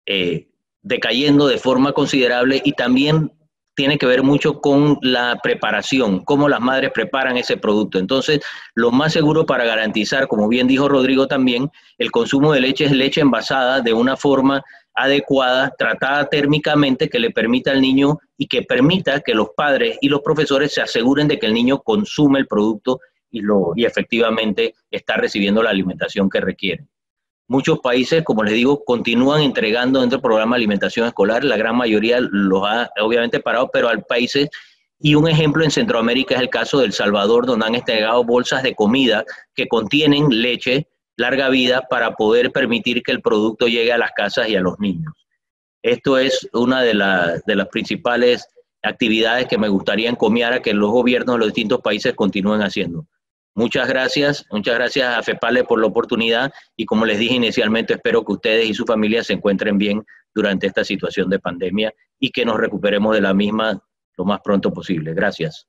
decayendo de forma considerable y también tiene que ver mucho con la preparación, cómo las madres preparan ese producto. Entonces, lo más seguro para garantizar, como bien dijo Rodrigo también, el consumo de leche es leche envasada de una forma adecuada, tratada térmicamente, que le permita al niño y que permita que los padres y los profesores se aseguren de que el niño consume el producto y efectivamente está recibiendo la alimentación que requiere. Muchos países, como les digo, continúan entregando dentro del programa de alimentación escolar. La gran mayoría los ha obviamente parado, pero hay países, y un ejemplo en Centroamérica es el caso de El Salvador, donde han entregado bolsas de comida que contienen leche larga vida para poder permitir que el producto llegue a las casas y a los niños. Esto es una de las principales actividades que me gustaría encomiar a que los gobiernos de los distintos países continúen haciendo. Muchas gracias a FEPALE por la oportunidad y como les dije inicialmente, espero que ustedes y su familia se encuentren bien durante esta situación de pandemia y que nos recuperemos de la misma lo más pronto posible. Gracias.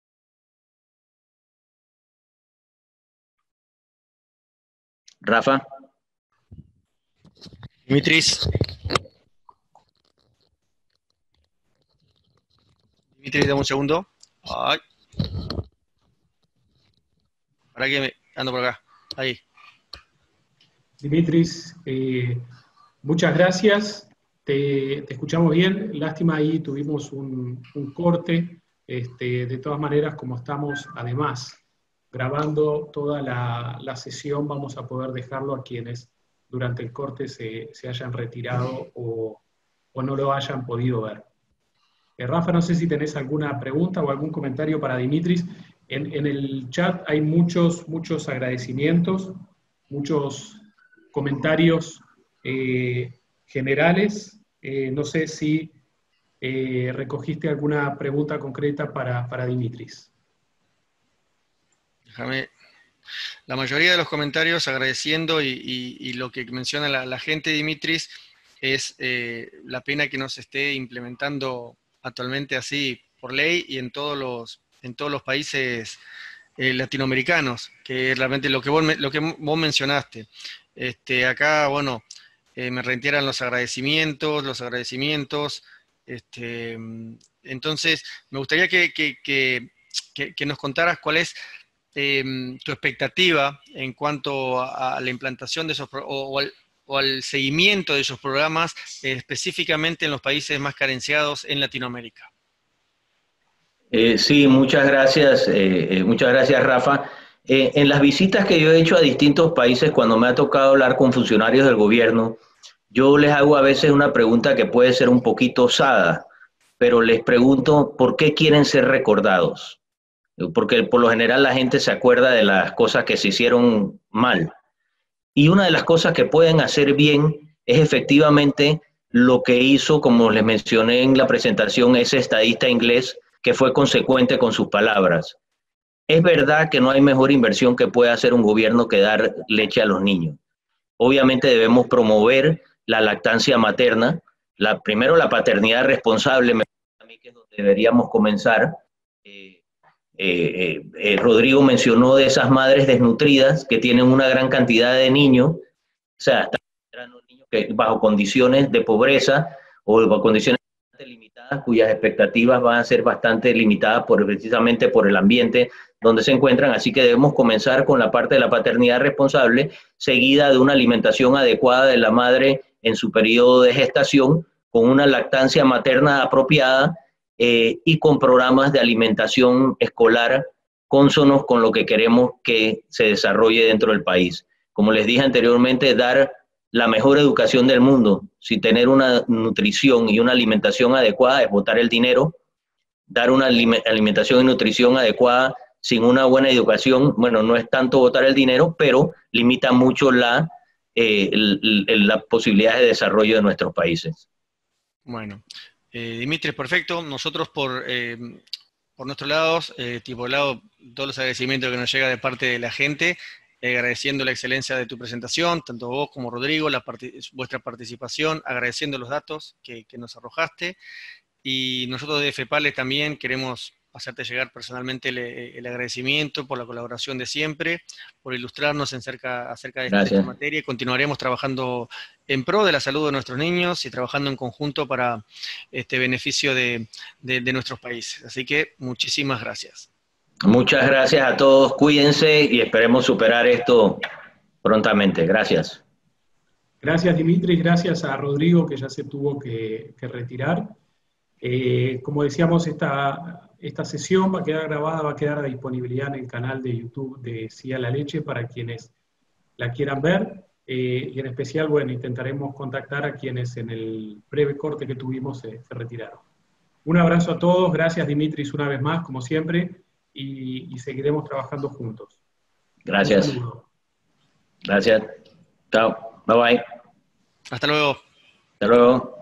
Rafa.
Dimitris, dame un segundo. Ay. ¿Para qué ando por acá? Ahí.
Dimitris, muchas gracias. Te escuchamos bien. Lástima, ahí tuvimos un corte. De todas maneras, como estamos además grabando toda la sesión, vamos a poder dejarlo a quienes durante el corte se hayan retirado o no lo hayan podido ver. Rafa, no sé si tenés alguna pregunta o algún comentario para Dimitris. En el chat hay muchos agradecimientos, muchos comentarios generales. No sé si recogiste alguna pregunta concreta para Dimitris.
Déjame. La mayoría de los comentarios agradeciendo y lo que menciona la gente, Dimitris, es la pena que no se esté implementando actualmente así por ley y en todos los países latinoamericanos, que es realmente lo que vos mencionaste. Acá, bueno, me reiteran los agradecimientos. Entonces, me gustaría que nos contaras cuál es tu expectativa en cuanto a la implantación de esos o al seguimiento de esos programas, específicamente en los países más carenciados en Latinoamérica.
Sí, muchas gracias, Rafa. En las visitas que yo he hecho a distintos países, cuando me ha tocado hablar con funcionarios del gobierno, yo les hago a veces una pregunta que puede ser un poquito osada, pero les pregunto ¿por qué quieren ser recordados? Porque por lo general la gente se acuerda de las cosas que se hicieron mal. Y una de las cosas que pueden hacer bien es efectivamente lo que hizo, como les mencioné en la presentación, ese estadista inglés que fue consecuente con sus palabras. Es verdad que no hay mejor inversión que pueda hacer un gobierno que dar leche a los niños. Obviamente debemos promover la lactancia materna, primero la paternidad responsable, me parece a mí que es donde deberíamos comenzar. Rodrigo mencionó de esas madres desnutridas que tienen una gran cantidad de niños, o sea, están niños que bajo condiciones de pobreza o bajo condiciones limitadas, cuyas expectativas van a ser bastante limitadas precisamente por el ambiente donde se encuentran, así que debemos comenzar con la parte de la paternidad responsable, seguida de una alimentación adecuada de la madre en su periodo de gestación, con una lactancia materna apropiada y con programas de alimentación escolar cónsonos con lo que queremos que se desarrolle dentro del país. Como les dije anteriormente, dar la mejor educación del mundo, sin tener una nutrición y una alimentación adecuada, es botar el dinero. Dar una alimentación y nutrición adecuada sin una buena educación, bueno, no es tanto botar el dinero, pero limita mucho las posibilidades de desarrollo de nuestros países.
Bueno, Dimitri, perfecto. Nosotros por nuestro lado, todos los agradecimientos que nos llega de parte de la gente, agradeciendo la excelencia de tu presentación, tanto vos como Rodrigo, vuestra participación, agradeciendo los datos que nos arrojaste, y nosotros de FEPALE también queremos hacerte llegar personalmente el agradecimiento por la colaboración de siempre, por ilustrarnos acerca de esta materia, y continuaremos trabajando en pro de la salud de nuestros niños y trabajando en conjunto para este beneficio de nuestros países. Así que muchísimas gracias.
Muchas gracias a todos, cuídense y esperemos superar esto prontamente. Gracias.
Gracias, Dimitri, gracias a Rodrigo, que ya se tuvo que retirar. Como decíamos, esta sesión va a quedar grabada, va a quedar a disponibilidad en el canal de YouTube de Sí a la Leche para quienes la quieran ver, y en especial, bueno, intentaremos contactar a quienes en el breve corte que tuvimos se retiraron. Un abrazo a todos, gracias Dimitris una vez más, como siempre, y seguiremos trabajando juntos.
Gracias.
Un saludo.
Gracias. Chao. Bye bye.
Hasta luego.
Hasta luego.